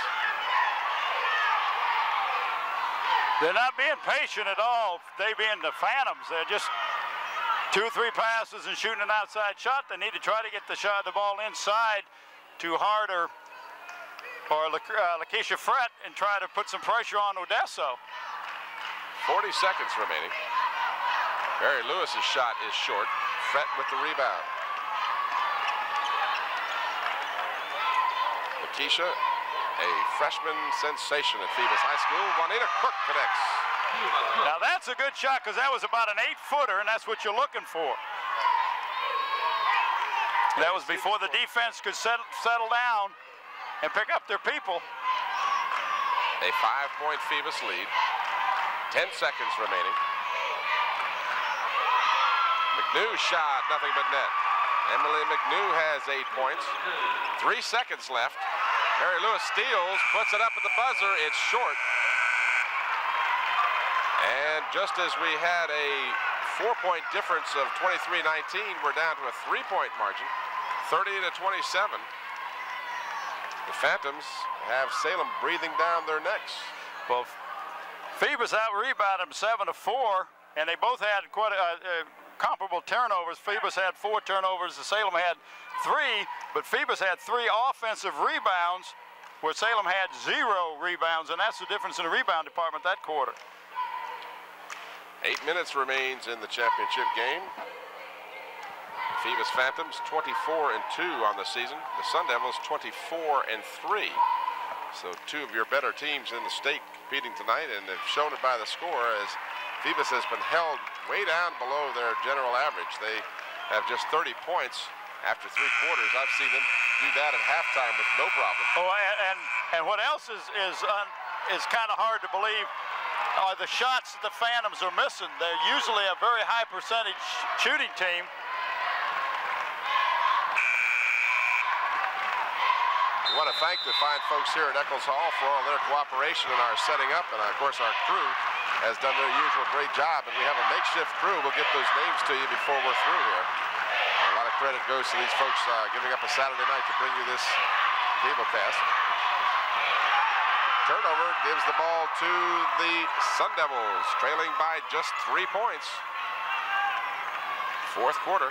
They're not being patient at all. They being the Phantoms. They're just 2 or 3 passes and shooting an outside shot. They need to try to get the ball inside to Hart or Lakeisha Frett and try to put some pressure on Odesso. 40 seconds remaining. Mary Lewis's shot is short. Frett with the rebound. Lakeisha, a freshman sensation at Phoebus High School. Juanita Cook connects. Now that's a good shot because that was about an 8-footer, and that's what you're looking for. That was before the defense could settle down and pick up their people. A 5-point Phoebus lead. 10 seconds remaining. McNew's shot, nothing but net. Emily McNew has 8 points. 3 seconds left. Mary Lewis steals, puts it up at the buzzer. It's short. And just as we had a 4-point difference of 23-19, we're down to a 3-point margin, 30-27. The Phantoms have Salem breathing down their necks. Well, Phoebus out-rebounded them 7-4, and they both had quite comparable turnovers. Phoebus had 4 turnovers, and Salem had 3, but Phoebus had 3 offensive rebounds, where Salem had 0 rebounds, and that's the difference in the rebound department that quarter. 8 minutes remains in the championship game. Phoebus Phantoms 24-2 on the season. The Sun Devils 24-3. So 2 of your better teams in the state competing tonight, and they've shown it by the score as Phoebus has been held way down below their general average. They have just 30 points after 3 quarters. I've seen them do that at halftime with no problem. Oh, and what else is kind of hard to believe are the shots that the Phantoms are missing. They're usually a very high percentage shooting team. We want to thank the fine folks here at Eccles Hall for all their cooperation in our setting up, and of course our crew has done their usual great job, and we have a makeshift crew. We'll get those names to you before we're through here. A lot of credit goes to these folks giving up a Saturday night to bring you this cablecast. Turnover gives the ball to the Sun Devils, trailing by just 3 points. Fourth quarter.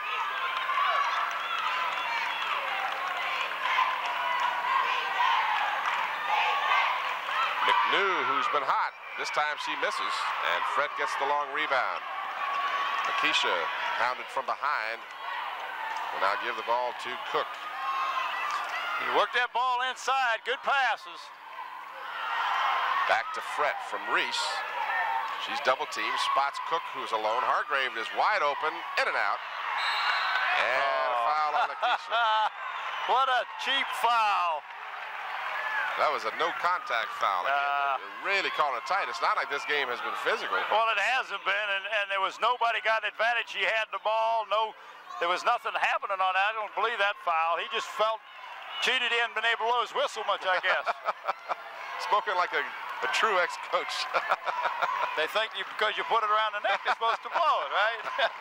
McNew, who's been hot. This time she misses, and Fred gets the long rebound. Lakeisha pounded from behind. Will now give the ball to Cook. He worked that ball inside. Good passes. Back to Frett from Reese. She's double teamed, spots Cook, who's alone. Hargrave is wide open, in and out. And a foul on Lakeisha. What a cheap foul. That was a no contact foul again. Really calling it tight. It's not like this game has been physical. Well, it hasn't been, and there was nobody got an advantage. He had the ball. No, there was nothing happening on that. I don't believe that foul. He just felt cheated. He hadn't been able to blow his whistle much, I guess. Spoken like a true ex-coach. They think because you put it around the neck, you're supposed to blow it, right?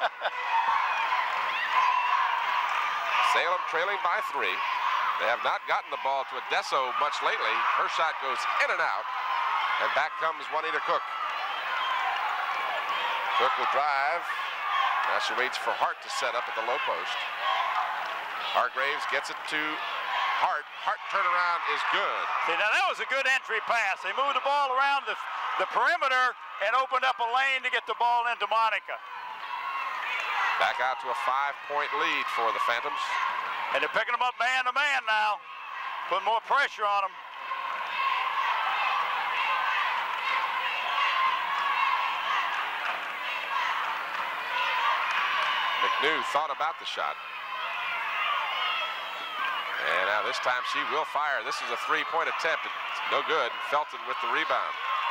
Salem trailing by 3. They have not gotten the ball to Adesso much lately. Her shot goes in and out. And back comes Juanita Cook. Cook will drive. Now she waits for Hart to set up at the low post. Hargraves gets it to Hart turnaround is good. See, now that was a good entry pass. They moved the ball around the perimeter and opened up a lane to get the ball into Monica. Back out to a 5-point lead for the Phantoms. And they're picking them up man to man now, putting more pressure on them. McNew thought about the shot. And now this time she will fire. This is a 3-point attempt. It's no good. Felton with the rebound.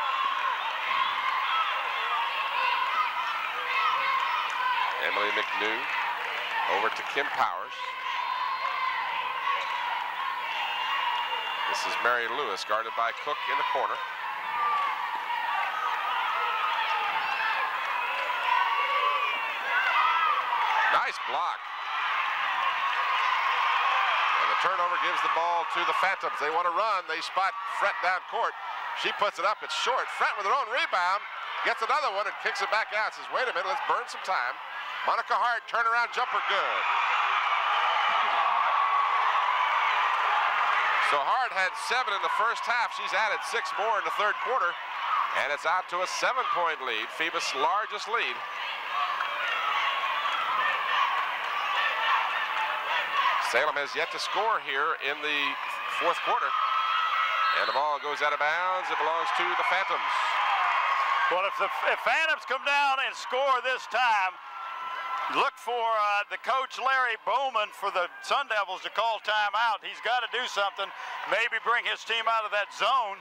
Emily McNew over to Kim Powers. This is Mary Lewis guarded by Cook in the corner. Nice block. And the turnover gives the ball to the Phantoms. They want to run. They spot Frett down court. She puts it up. It's short. Frett with her own rebound. Gets another one and kicks it back out. Says, wait a minute, let's burn some time. Monica Hart, turnaround jumper, good. So Hart had 7 in the first half. She's added 6 more in the third quarter. And it's out to a 7-point lead. Phoebus' largest lead. Salem has yet to score here in the fourth quarter. And the ball goes out of bounds. It belongs to the Phantoms. Well, if Phantoms come down and score this time, look for the coach, Larry Bowman, for the Sun Devils to call timeout. He's got to do something, maybe bring his team out of that zone.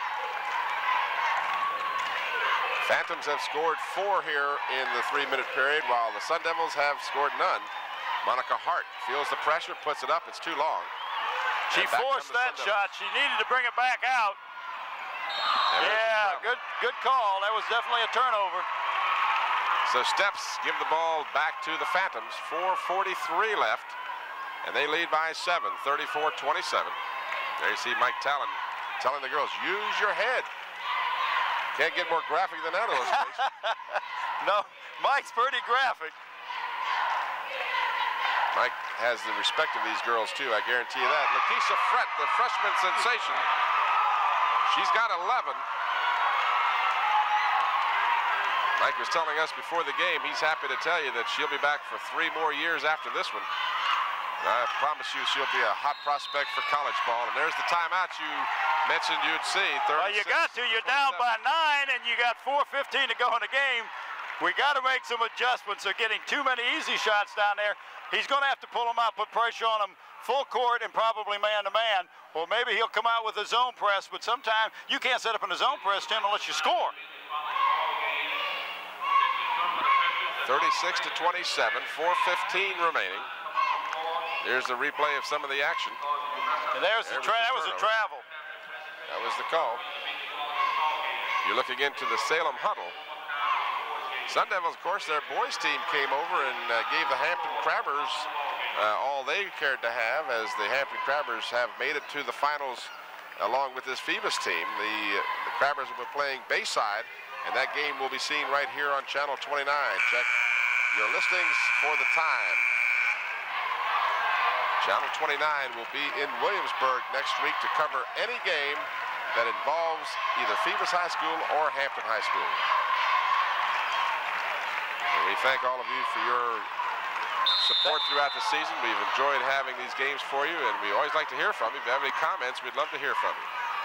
Phantoms have scored 4 here in the 3-minute period, while the Sun Devils have scored none. Monica Hart feels the pressure, puts it up. It's too long. She forced that shot. She needed to bring it back out. Yeah, good call. That was definitely a turnover. So Steps give the ball back to the Phantoms. 4:43 left, and they lead by 7, 34-27. There you see Mike Talon telling the girls, use your head. Can't get more graphic than that illustration. No, Mike's pretty graphic. Mike has the respect of these girls, too, I guarantee you that. Lakeisha Frett, the freshman sensation. She's got 11. Mike was telling us before the game, he's happy to tell you that she'll be back for 3 more years after this one. And I promise you she'll be a hot prospect for college ball. And there's the timeout you mentioned you'd see. Well, you got to. You're down by 9, and you got 4:15 to go in the game. We got to make some adjustments. They're getting too many easy shots down there. He's going to have to pull them out, put pressure on them full court and probably man-to-man. Or maybe he'll come out with a zone press, but sometimes you can't set up in a zone press, Tim, unless you score. 36-27, 4:15 remaining. Here's the replay of some of the action. And that was a travel. That was the call. You look again to the Salem huddle. Sun Devils, of course, their boys team came over and gave the Hampton Crabbers all they cared to have, as the Hampton Crabbers have made it to the finals along with this Phoebus team. The Crabbers will be playing Bayside, and that game will be seen right here on Channel 29. Check your listings for the time. Channel 29 will be in Williamsburg next week to cover any game that involves either Phoebus High School or Hampton High School. And we thank all of you for your support throughout the season. We've enjoyed having these games for you, and we always like to hear from you. If you have any comments, we'd love to hear from you.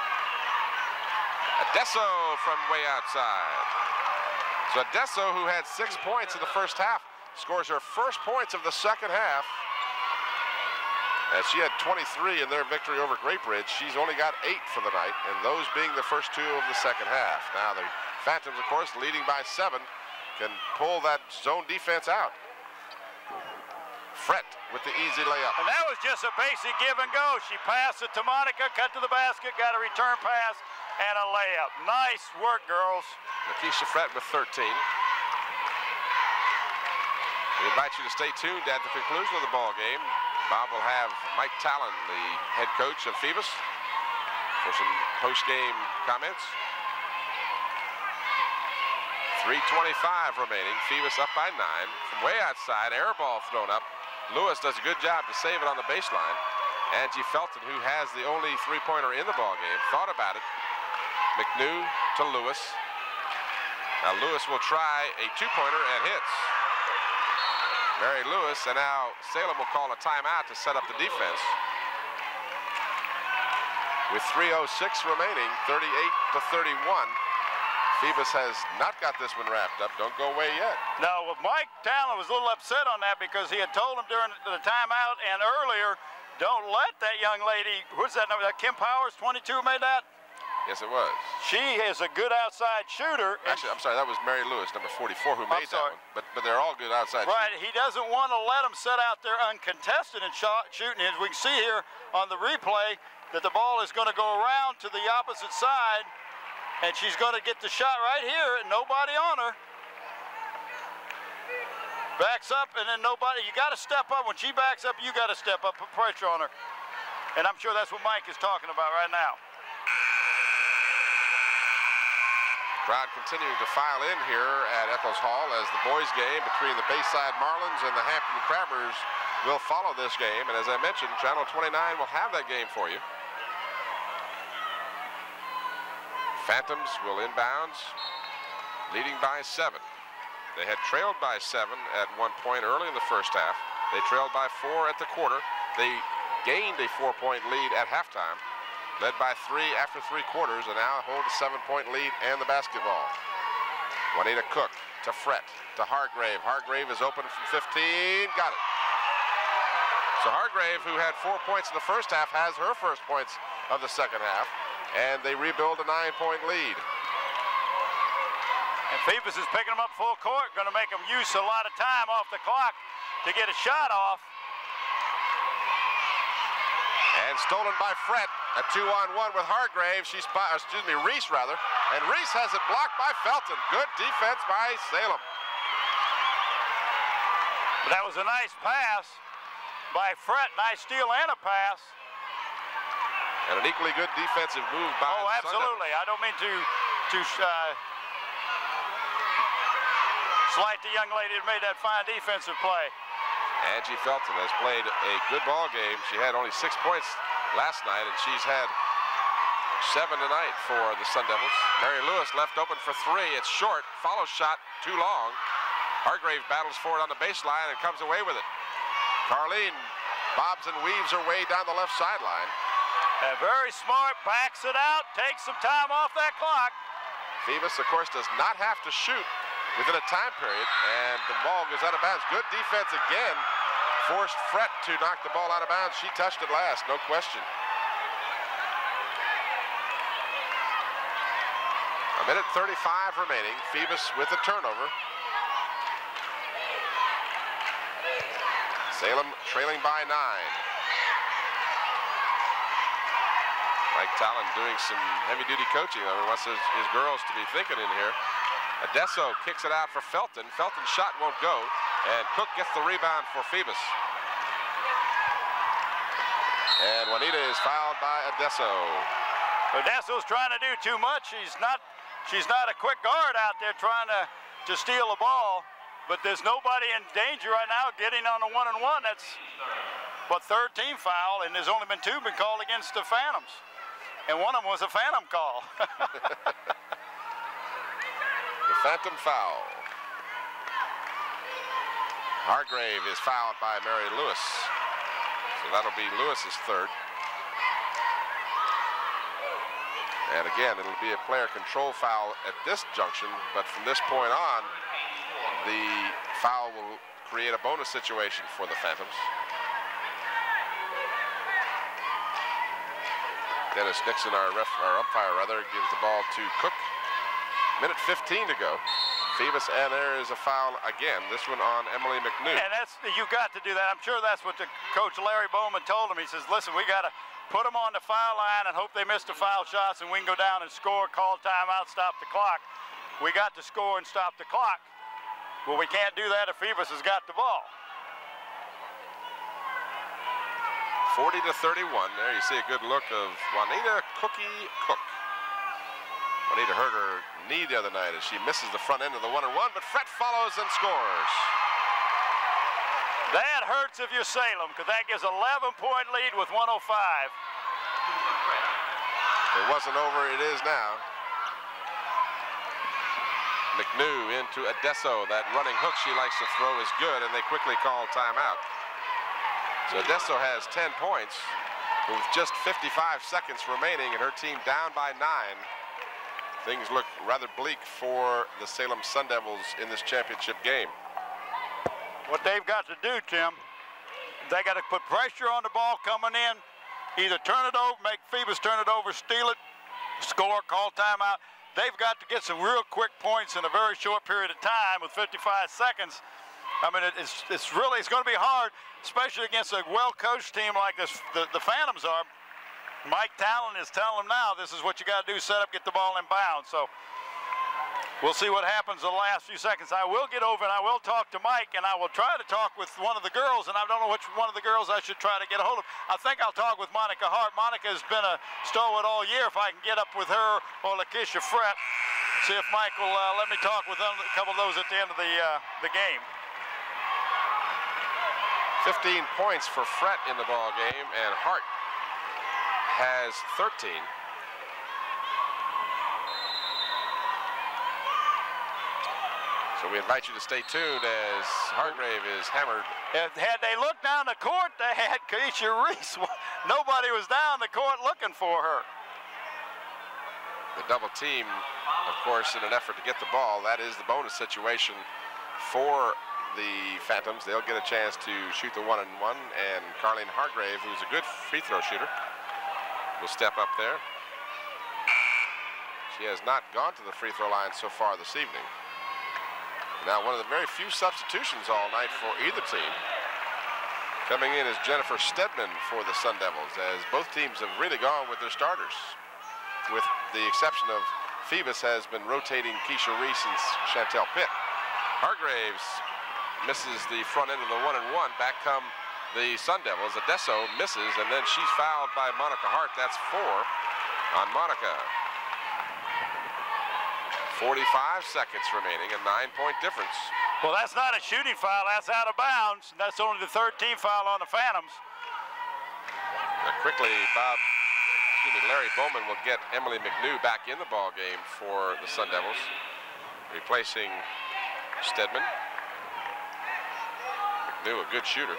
Adesso from way outside. So Adesso, who had 6 points in the first half, scores her first points of the second half. As she had 23 in their victory over Great Bridge, she's only got 8 for the night, and those being the first 2 of the second half. Now the Phantoms, of course, leading by 7, can pull that zone defense out. Frett with the easy layup. And that was just a basic give and go. She passed it to Monica, cut to the basket, got a return pass, and a layup. Nice work, girls. Lakeisha Frett with 13. We invite you to stay tuned at the conclusion of the ball game. Bob will have Mike Talon, the head coach of Phoebus, for some post-game comments. 3:25 remaining. Phoebus up by 9. From way outside, air ball thrown up. Lewis does a good job to save it on the baseline. Angie Felton, who has the only three-pointer in the ball game, thought about it. McNew to Lewis. Now Lewis will try a two-pointer and hits. Mary Lewis, and now Salem will call a timeout to set up the defense. With 3:06 remaining, 38-31. Phoebus has not got this one wrapped up. Don't go away yet. No, well, Mike Talon was a little upset on that because he had told him during the timeout and earlier, don't let that young lady, who's that number? Kim Powers, 22, made that? Yes, it was. She is a good outside shooter. Actually, I'm sorry, that was Mary Lewis, number 44, who made that one. But they're all good outside right, shooters. he doesn't want to let them sit out there uncontested and shooting. As we can see here on the replay, that the ball is going to go around to the opposite side, and she's going to get the shot right here, and nobody on her. Backs up, and then nobody. You got to step up. When she backs up, you got to step up, put pressure on her. And I'm sure that's what Mike is talking about right now. Crowd continuing to file in here at Eccles Hall as the boys' game between the Bayside Marlins and the Hampton Crabbers will follow this game. And as I mentioned, Channel 29 will have that game for you. Phantoms will inbounds, leading by 7. They had trailed by 7 at one point early in the first half. They trailed by 4 at the quarter. They gained a 4-point lead at halftime, led by 3 after 3 quarters, and now hold a 7-point lead and the basketball. Juanita Cook to Frett, to Hargrave. Hargrave is open from 15, got it. So Hargrave, who had 4 points in the first half, has her first points of the second half, and they rebuild a 9-point lead. And Phoebus is picking them up full court, going to make them use a lot of time off the clock to get a shot off. And stolen by Frett, a 2-on-1 with Hargrave. Reese rather. And Reese has it blocked by Felton. Good defense by Salem. But that was a nice pass by Frett. Nice steal and a pass. And an equally good defensive move by Oh, absolutely. I don't mean to slight the young lady that made that fine defensive play. Angie Felton has played a good ball game. She had only 6 points last night, and she's had 7 tonight for the Sun Devils. Mary Lewis left open for 3. It's short. Follow shot too long. Hargrave battles for it on the baseline and comes away with it. Carlene bobs and weaves her way down the left sideline. And very smart, backs it out, takes some time off that clock. Phoebus, of course, does not have to shoot within a time period, and the ball goes out of bounds. Good defense again. Forced Frett to knock the ball out of bounds. She touched it last, no question. A minute 35 remaining. Phoebus with a turnover. Salem trailing by 9. Mike Talon doing some heavy-duty coaching. I mean, wants his girls to be thinking in here. Adesso kicks it out for Felton. Felton's shot won't go, and Cook gets the rebound for Phoebus. And Juanita is fouled by Adesso. Adesso's trying to do too much. She's not a quick guard out there trying to steal a ball, but there's nobody in danger right now getting on a 1-on-1. That's what, third team foul, and there's only been 2 been called against the Phantoms, and one of them was a Phantom call. The Phantom foul. Hargrave is fouled by Mary Lewis. So that'll be Lewis's 3rd. And again, it'll be a player control foul at this junction, but from this point on, the foul will create a bonus situation for the Phantoms. Dennis Nixon, our umpire, gives the ball to Cook. Minute 15 to go. Phoebus, and there is a foul again, this one on Emily McNew. And you got to do that. I'm sure that's what the coach Larry Bowman told him. He says, listen, we got to put them on the foul line and hope they miss the foul shots, and we can go down and score, call timeout, stop the clock. We got to score and stop the clock. Well, we can't do that if Phoebus has got the ball. 40-31. There you see a good look of Juanita Cookie Cook. Juanita hurt her knee the other night as she misses the front end of the 1-on-1, but Frett follows and scores. That hurts if you're Salem, because that gives 11-point lead with 105. It wasn't over, it is now. McNew into Adesso. That running hook she likes to throw is good, and they quickly call timeout. So Adesso has 10 points with just 55 seconds remaining, and her team down by 9. Things look rather bleak for the Salem Sun Devils in this championship game. What they've got to do, Tim, they got to put pressure on the ball coming in, either turn it over, make Phoebus turn it over, steal it, score, call timeout. They've got to get some real quick points in a very short period of time with 55 seconds. I mean, it's going to be hard, especially against a well-coached team like this, the Phantoms are. Mike Talon is telling them now, this is what you got to do, set up, get the ball in bounds. So we'll see what happens in the last few seconds. I will get over and I will talk to Mike, and I will try to talk with one of the girls, and I don't know which one of the girls I should try to get a hold of. I think I'll talk with Monica Hart. Monica has been a stalwart all year. If I can get up with her or Lakeisha Frett, see if Mike will let me talk with them, a couple of those at the end of the game. 15 points for Frett in the ball game, and Hart has 13. So we invite you to stay tuned as Hargrave is hammered. Had they looked down the court, they had Keisha Reese. Nobody was down the court looking for her. The double team, of course, in an effort to get the ball. That is the bonus situation for the Phantoms. They'll get a chance to shoot the 1-and-1, and Carleen Hargrave, who's a good free throw shooter, will step up there. She has not gone to the free throw line so far this evening. Now, one of the very few substitutions all night for either team. Coming in is Jennifer Stedman for the Sun Devils, as both teams have really gone with their starters. With the exception of Phoebus has been rotating Keisha Reese and Chantel Pitt. Hargraves misses the front end of the 1-and-1. Back come the Sun Devils. Adesso misses, and then she's fouled by Monica Hart. That's 4 on Monica. 45 seconds remaining, a 9-point difference. Well, that's not a shooting foul. That's out of bounds. That's only the 13th foul on the Phantoms. Quickly, Larry Bowman will get Emily McNew back in the ball game for the Sun Devils, replacing Stedman. McNew, a good shooter.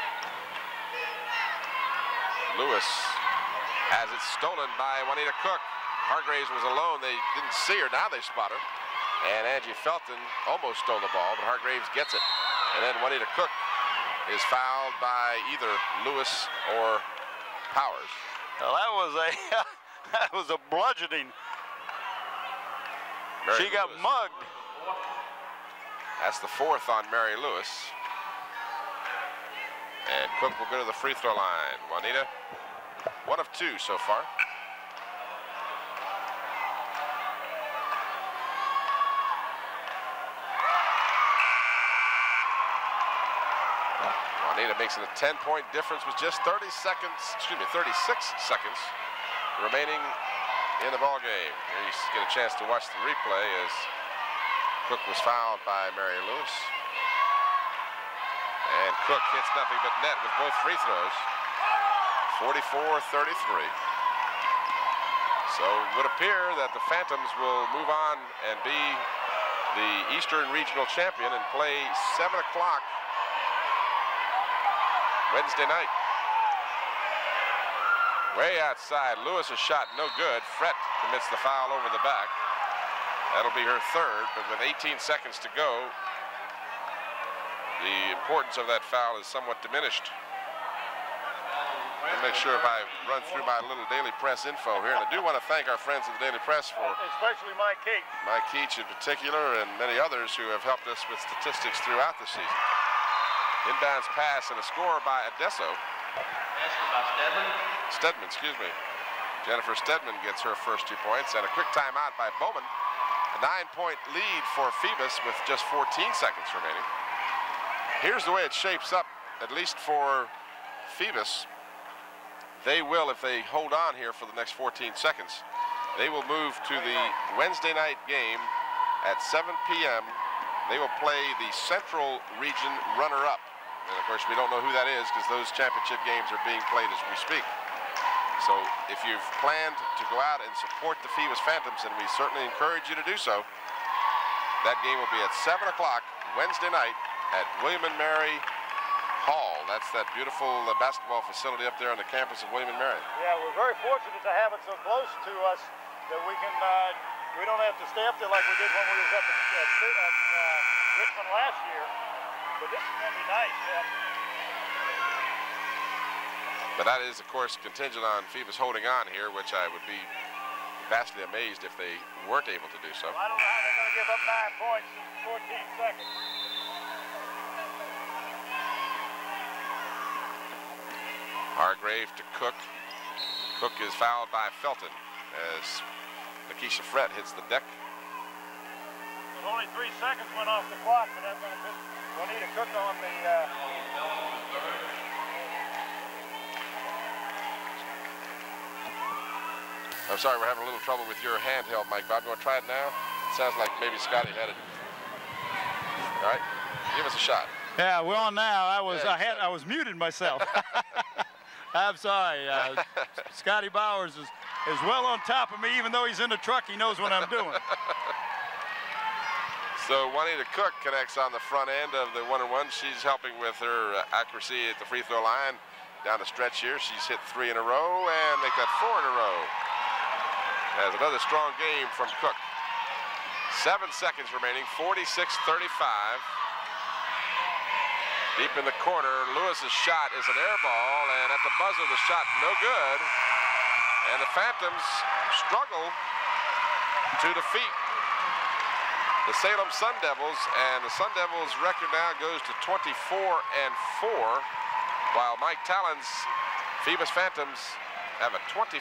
Lewis has it stolen by Juanita Cook. Hargraves was alone. They didn't see her. Now they spot her. And Angie Felton almost stole the ball, but Hargraves gets it. And then Juanita Cook is fouled by either Lewis or Powers. Well, that was a bludgeoning. She got mugged. That's the 4th on Mary Lewis. And Cook will go to the free throw line. Juanita, 1 of 2 so far. Juanita makes it a 10-point difference with just 36 seconds remaining in the ball game. Here you get a chance to watch the replay as Cook was fouled by Mary Lewis. And Cook hits nothing but net with both free throws. 44-33. So it would appear that the Phantoms will move on and be the Eastern Regional Champion and play 7 o'clock Wednesday night. Way outside, Lewis' shot no good. Frett commits the foul over the back. That'll be her 3rd, but with 18 seconds to go, the importance of that foul is somewhat diminished. I'll make sure if I run through my little Daily Press info here, and I do want to thank our friends at the Daily Press for, especially Mike Keach. Mike Keach in particular, and many others who have helped us with statistics throughout the season. Inbounds pass and a score by Adesso. Stedman, excuse me. Jennifer Stedman gets her first 2 points, and a quick timeout by Bowman. A 9-point lead for Phoebus with just 14 seconds remaining. Here's the way it shapes up, at least for Phoebus. They will, if they hold on here for the next 14 seconds, they will move to the Wednesday night game at 7 p.m. They will play the Central Region runner-up And of course, we don't know who that is because those championship games are being played as we speak. So if you've planned to go out and support the Phoebus Phantoms, and we certainly encourage you to do so, that game will be at 7 o'clock Wednesday night at William & Mary Hall. That's that beautiful basketball facility up there on the campus of William & Mary. Yeah, we're very fortunate to have it so close to us that we can, we don't have to stay up there like we did when we was up at Richmond last year. But this is going to be nice, yeah. But that is, of course, contingent on Phoebus holding on here, which I would be vastly amazed if they weren't able to do so. Well, I don't know how they're going to give up 9 points in 14 seconds. Hargrave to Cook. Cook is fouled by Felton as Lakeisha Frett hits the deck. There's only 3 seconds went off the clock, but that's going to put Juanita Cook on the... I'm sorry, we're having a little trouble with your handheld, Mike. Bob, you want to try it now? It sounds like maybe Scotty had it. All right, give us a shot. Yeah, we're on now. I was muted myself. I'm sorry. Scotty Bowers is well on top of me, even though he's in the truck. He knows what I'm doing. So Juanita Cook connects on the front end of the 1-and-1. She's helping with her accuracy at the free throw line. Down the stretch here, she's hit 3 in a row and make that 4 in a row. As another strong game from Cook. 7 seconds remaining, 46-35. Deep in the corner, Lewis's shot is an air ball, and at the buzzer, the shot no good. And the Phantoms struggle to defeat the Salem Sun Devils, and the Sun Devils' record now goes to 24-4, while Mike Talon's Phoebus Phantoms have a 25-2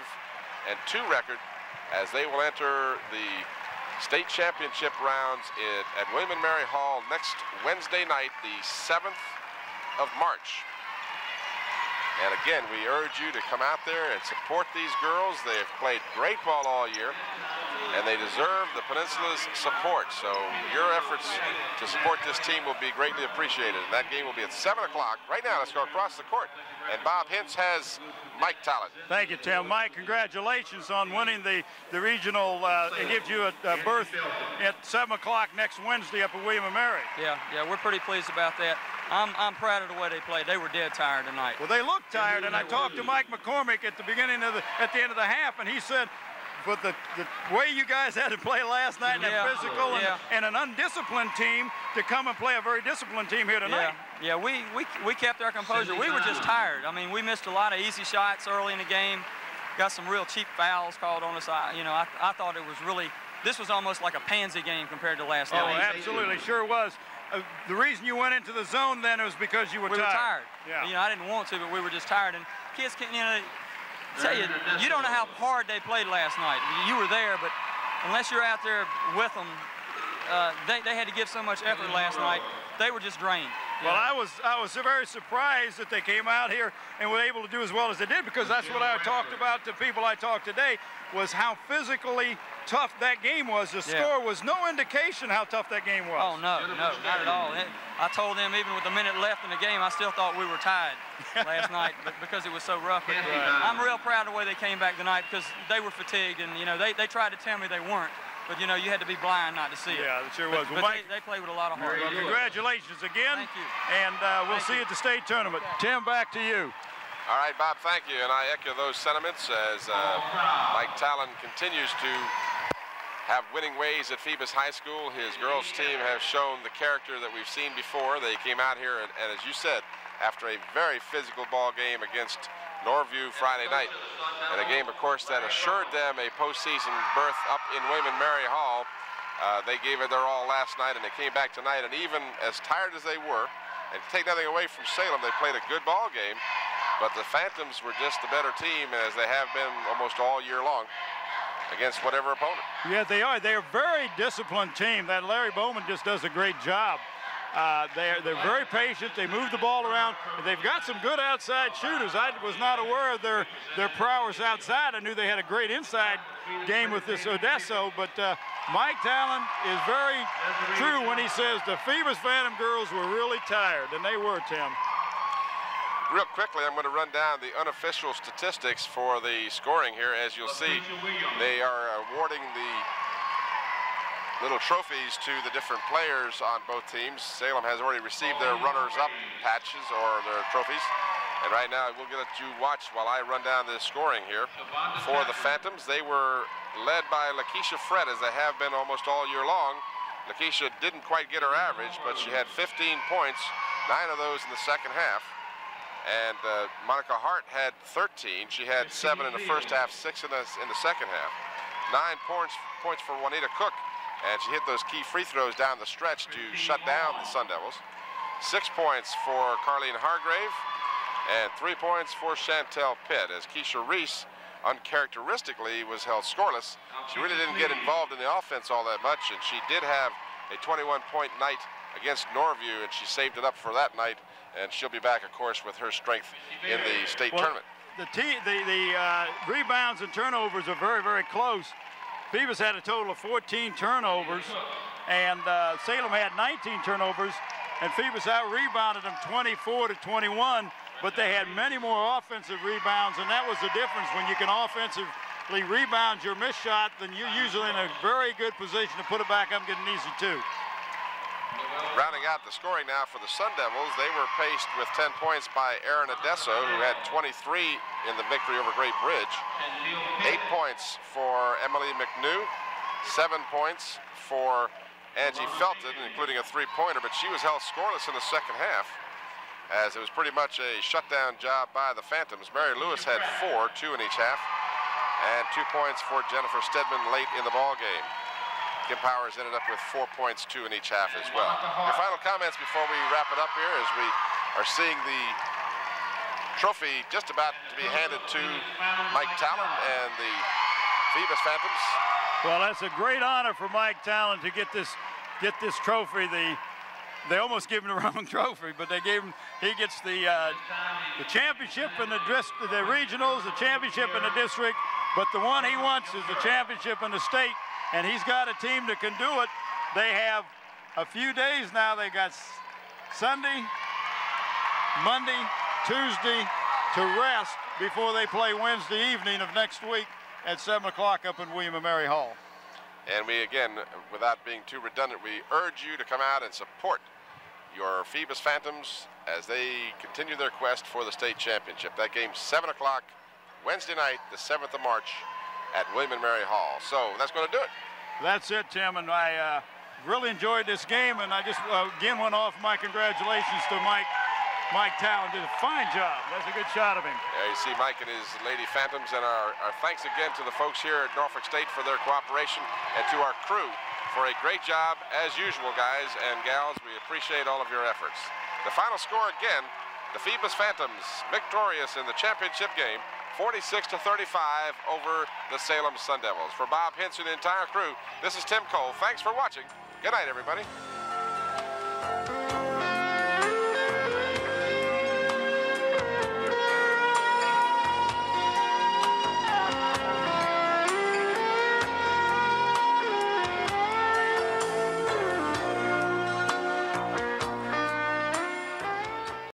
record as they will enter the state championship rounds at William & Mary Hall next Wednesday night, the 7th of March. And again, we urge you to come out there and support these girls. They have played great ball all year, and they deserve the Peninsula's support. So your efforts to support this team will be greatly appreciated. And that game will be at 7 o'clock. Right now, let's go across the court. And Bob Hintz has Mike Talon. Thank you, Tim. Mike, congratulations on winning the regional. It gives you a berth at 7 o'clock next Wednesday up at William & Mary. Yeah, we're pretty pleased about that. I'm proud of the way they played. They were dead tired tonight. Well, they looked tired, and I talked to Mike McCormick at the beginning of at the end of the half, and he said, but the way you guys had to play last night, and that physical and an undisciplined team to come and play a very disciplined team here tonight. Yeah, we kept our composure. We were just tired. I mean, we missed a lot of easy shots early in the game. Got some real cheap fouls called on us. I thought it was really, this was almost like a pansy game compared to last night. Oh, absolutely, sure was. The reason you went into the zone then was because you were tired. We were tired. Yeah. I didn't want to, but we were just tired. And kids can, tell you, you don't know how hard they played last night. You were there, but unless you're out there with them, they had to give so much effort last night. They were just drained. Well, I was very surprised that they came out here and were able to do as well as they did, because that's what I talked about to people I talked today, was how physically tough that game was. The score was no indication how tough that game was. Oh, no, not at all. I told them even with a minute left in the game, I still thought we were tied last night because it was so rough. But I'm real proud of the way they came back tonight, because they were fatigued, and, they tried to tell me they weren't. But, you had to be blind not to see it. Yeah, it sure was. But they played with a lot of heart. Well, congratulations again. Thank you. And we'll see you at the state tournament. Tim, back to you. All right, Bob, thank you. And I echo those sentiments as Mike Talon continues to have winning ways at Phoebus High School. His girls team has shown the character that we've seen before. They came out here, and as you said, after a very physical ball game against Norview Friday night, and a game, of course, that assured them a postseason berth up in William & Mary Hall. They gave it their all last night, and they came back tonight, and even as tired as they were, and to take nothing away from Salem, they played a good ball game, but the Phantoms were just the better team, as they have been almost all year long, against whatever opponent. Yeah, they are. They're a very disciplined team. That Larry Bowman just does a great job. They're very patient. They move the ball around. They've got some good outside shooters. I was not aware of their prowess outside. I knew they had a great inside game with this Odesso, but Mike Talon is very true when he says the Phoebus Phantom girls were really tired, and they were, Tim. Real quickly, I'm going to run down the unofficial statistics for the scoring here. As you'll see, they are awarding the little trophies to the different players on both teams. Salem has already received their runners-up patches or their trophies. And right now, we'll let you watch while I run down the scoring here. For the Phantoms, they were led by Lakeisha Fred, as they have been almost all year long. Lakeisha didn't quite get her average, but she had 15 points, 9 of those in the second half. And Monica Hart had 13. She had 7 in the first half, 6 in the second half. 9 points for Juanita Cook, and she hit those key free throws down the stretch to shut down the Sun Devils. 6 points for Carlene Hargrave, and 3 points for Chantel Pitt, as Keisha Reese uncharacteristically was held scoreless. She really didn't get involved in the offense all that much, and she did have a 21-point night against Norview, and she saved it up for that night. And she'll be back, of course, with her strength in the state tournament. The rebounds and turnovers are very, very close. Phoebus had a total of 14 turnovers, and Salem had 19 turnovers, and Phoebus out-rebounded them 24-21, but they had many more offensive rebounds, and that was the difference. When you can offensively rebound your missed shot, then you're usually in a very good position to put it back up and get an easy 2. Rounding out the scoring now for the Sun Devils, they were paced with 10 points by Erin Odesso, who had 23 in the victory over Great Bridge. 8 points for Emily McNew, 7 points for Angie Felton, including a 3-pointer, but she was held scoreless in the second half, as it was pretty much a shutdown job by the Phantoms. Mary Lewis had 4, 2 in each half, and 2 points for Jennifer Stedman late in the ball game. Kim Powers ended up with 4 points, 2 in each half as well. Your final comments before we wrap it up here, as we are seeing the trophy just about to be handed to Mike Talon and the Phoebus Phantoms. Well, that's a great honor for Mike Talon to get this trophy. They almost gave him the wrong trophy, but they gave him. He gets the championship in the regionals, the championship in the district, but the one he wants is the championship in the state. And he's got a team that can do it. They have a few days now. They got Sunday, Monday, Tuesday to rest before they play Wednesday evening of next week at 7 o'clock up in William & Mary Hall. And we, again, without being too redundant, we urge you to come out and support your Phoebus Phantoms as they continue their quest for the state championship. That game's 7 o'clock Wednesday night, the 7th of March, at William & Mary Hall. So that's going to do it. That's it, Tim, and I really enjoyed this game, and I just again want to offer my congratulations to Mike Talon. Did a fine job. That's a good shot of him. Yeah, you see Mike and his Lady Phantoms, and our thanks again to the folks here at Norfolk State for their cooperation, and to our crew for a great job as usual, guys and gals. We appreciate all of your efforts. The final score again, the Phoebus Phantoms victorious in the championship game, 46-35 over the Salem Sun Devils. For Bob Hintz and the entire crew, this is Tim Cole. Thanks for watching. Good night, everybody.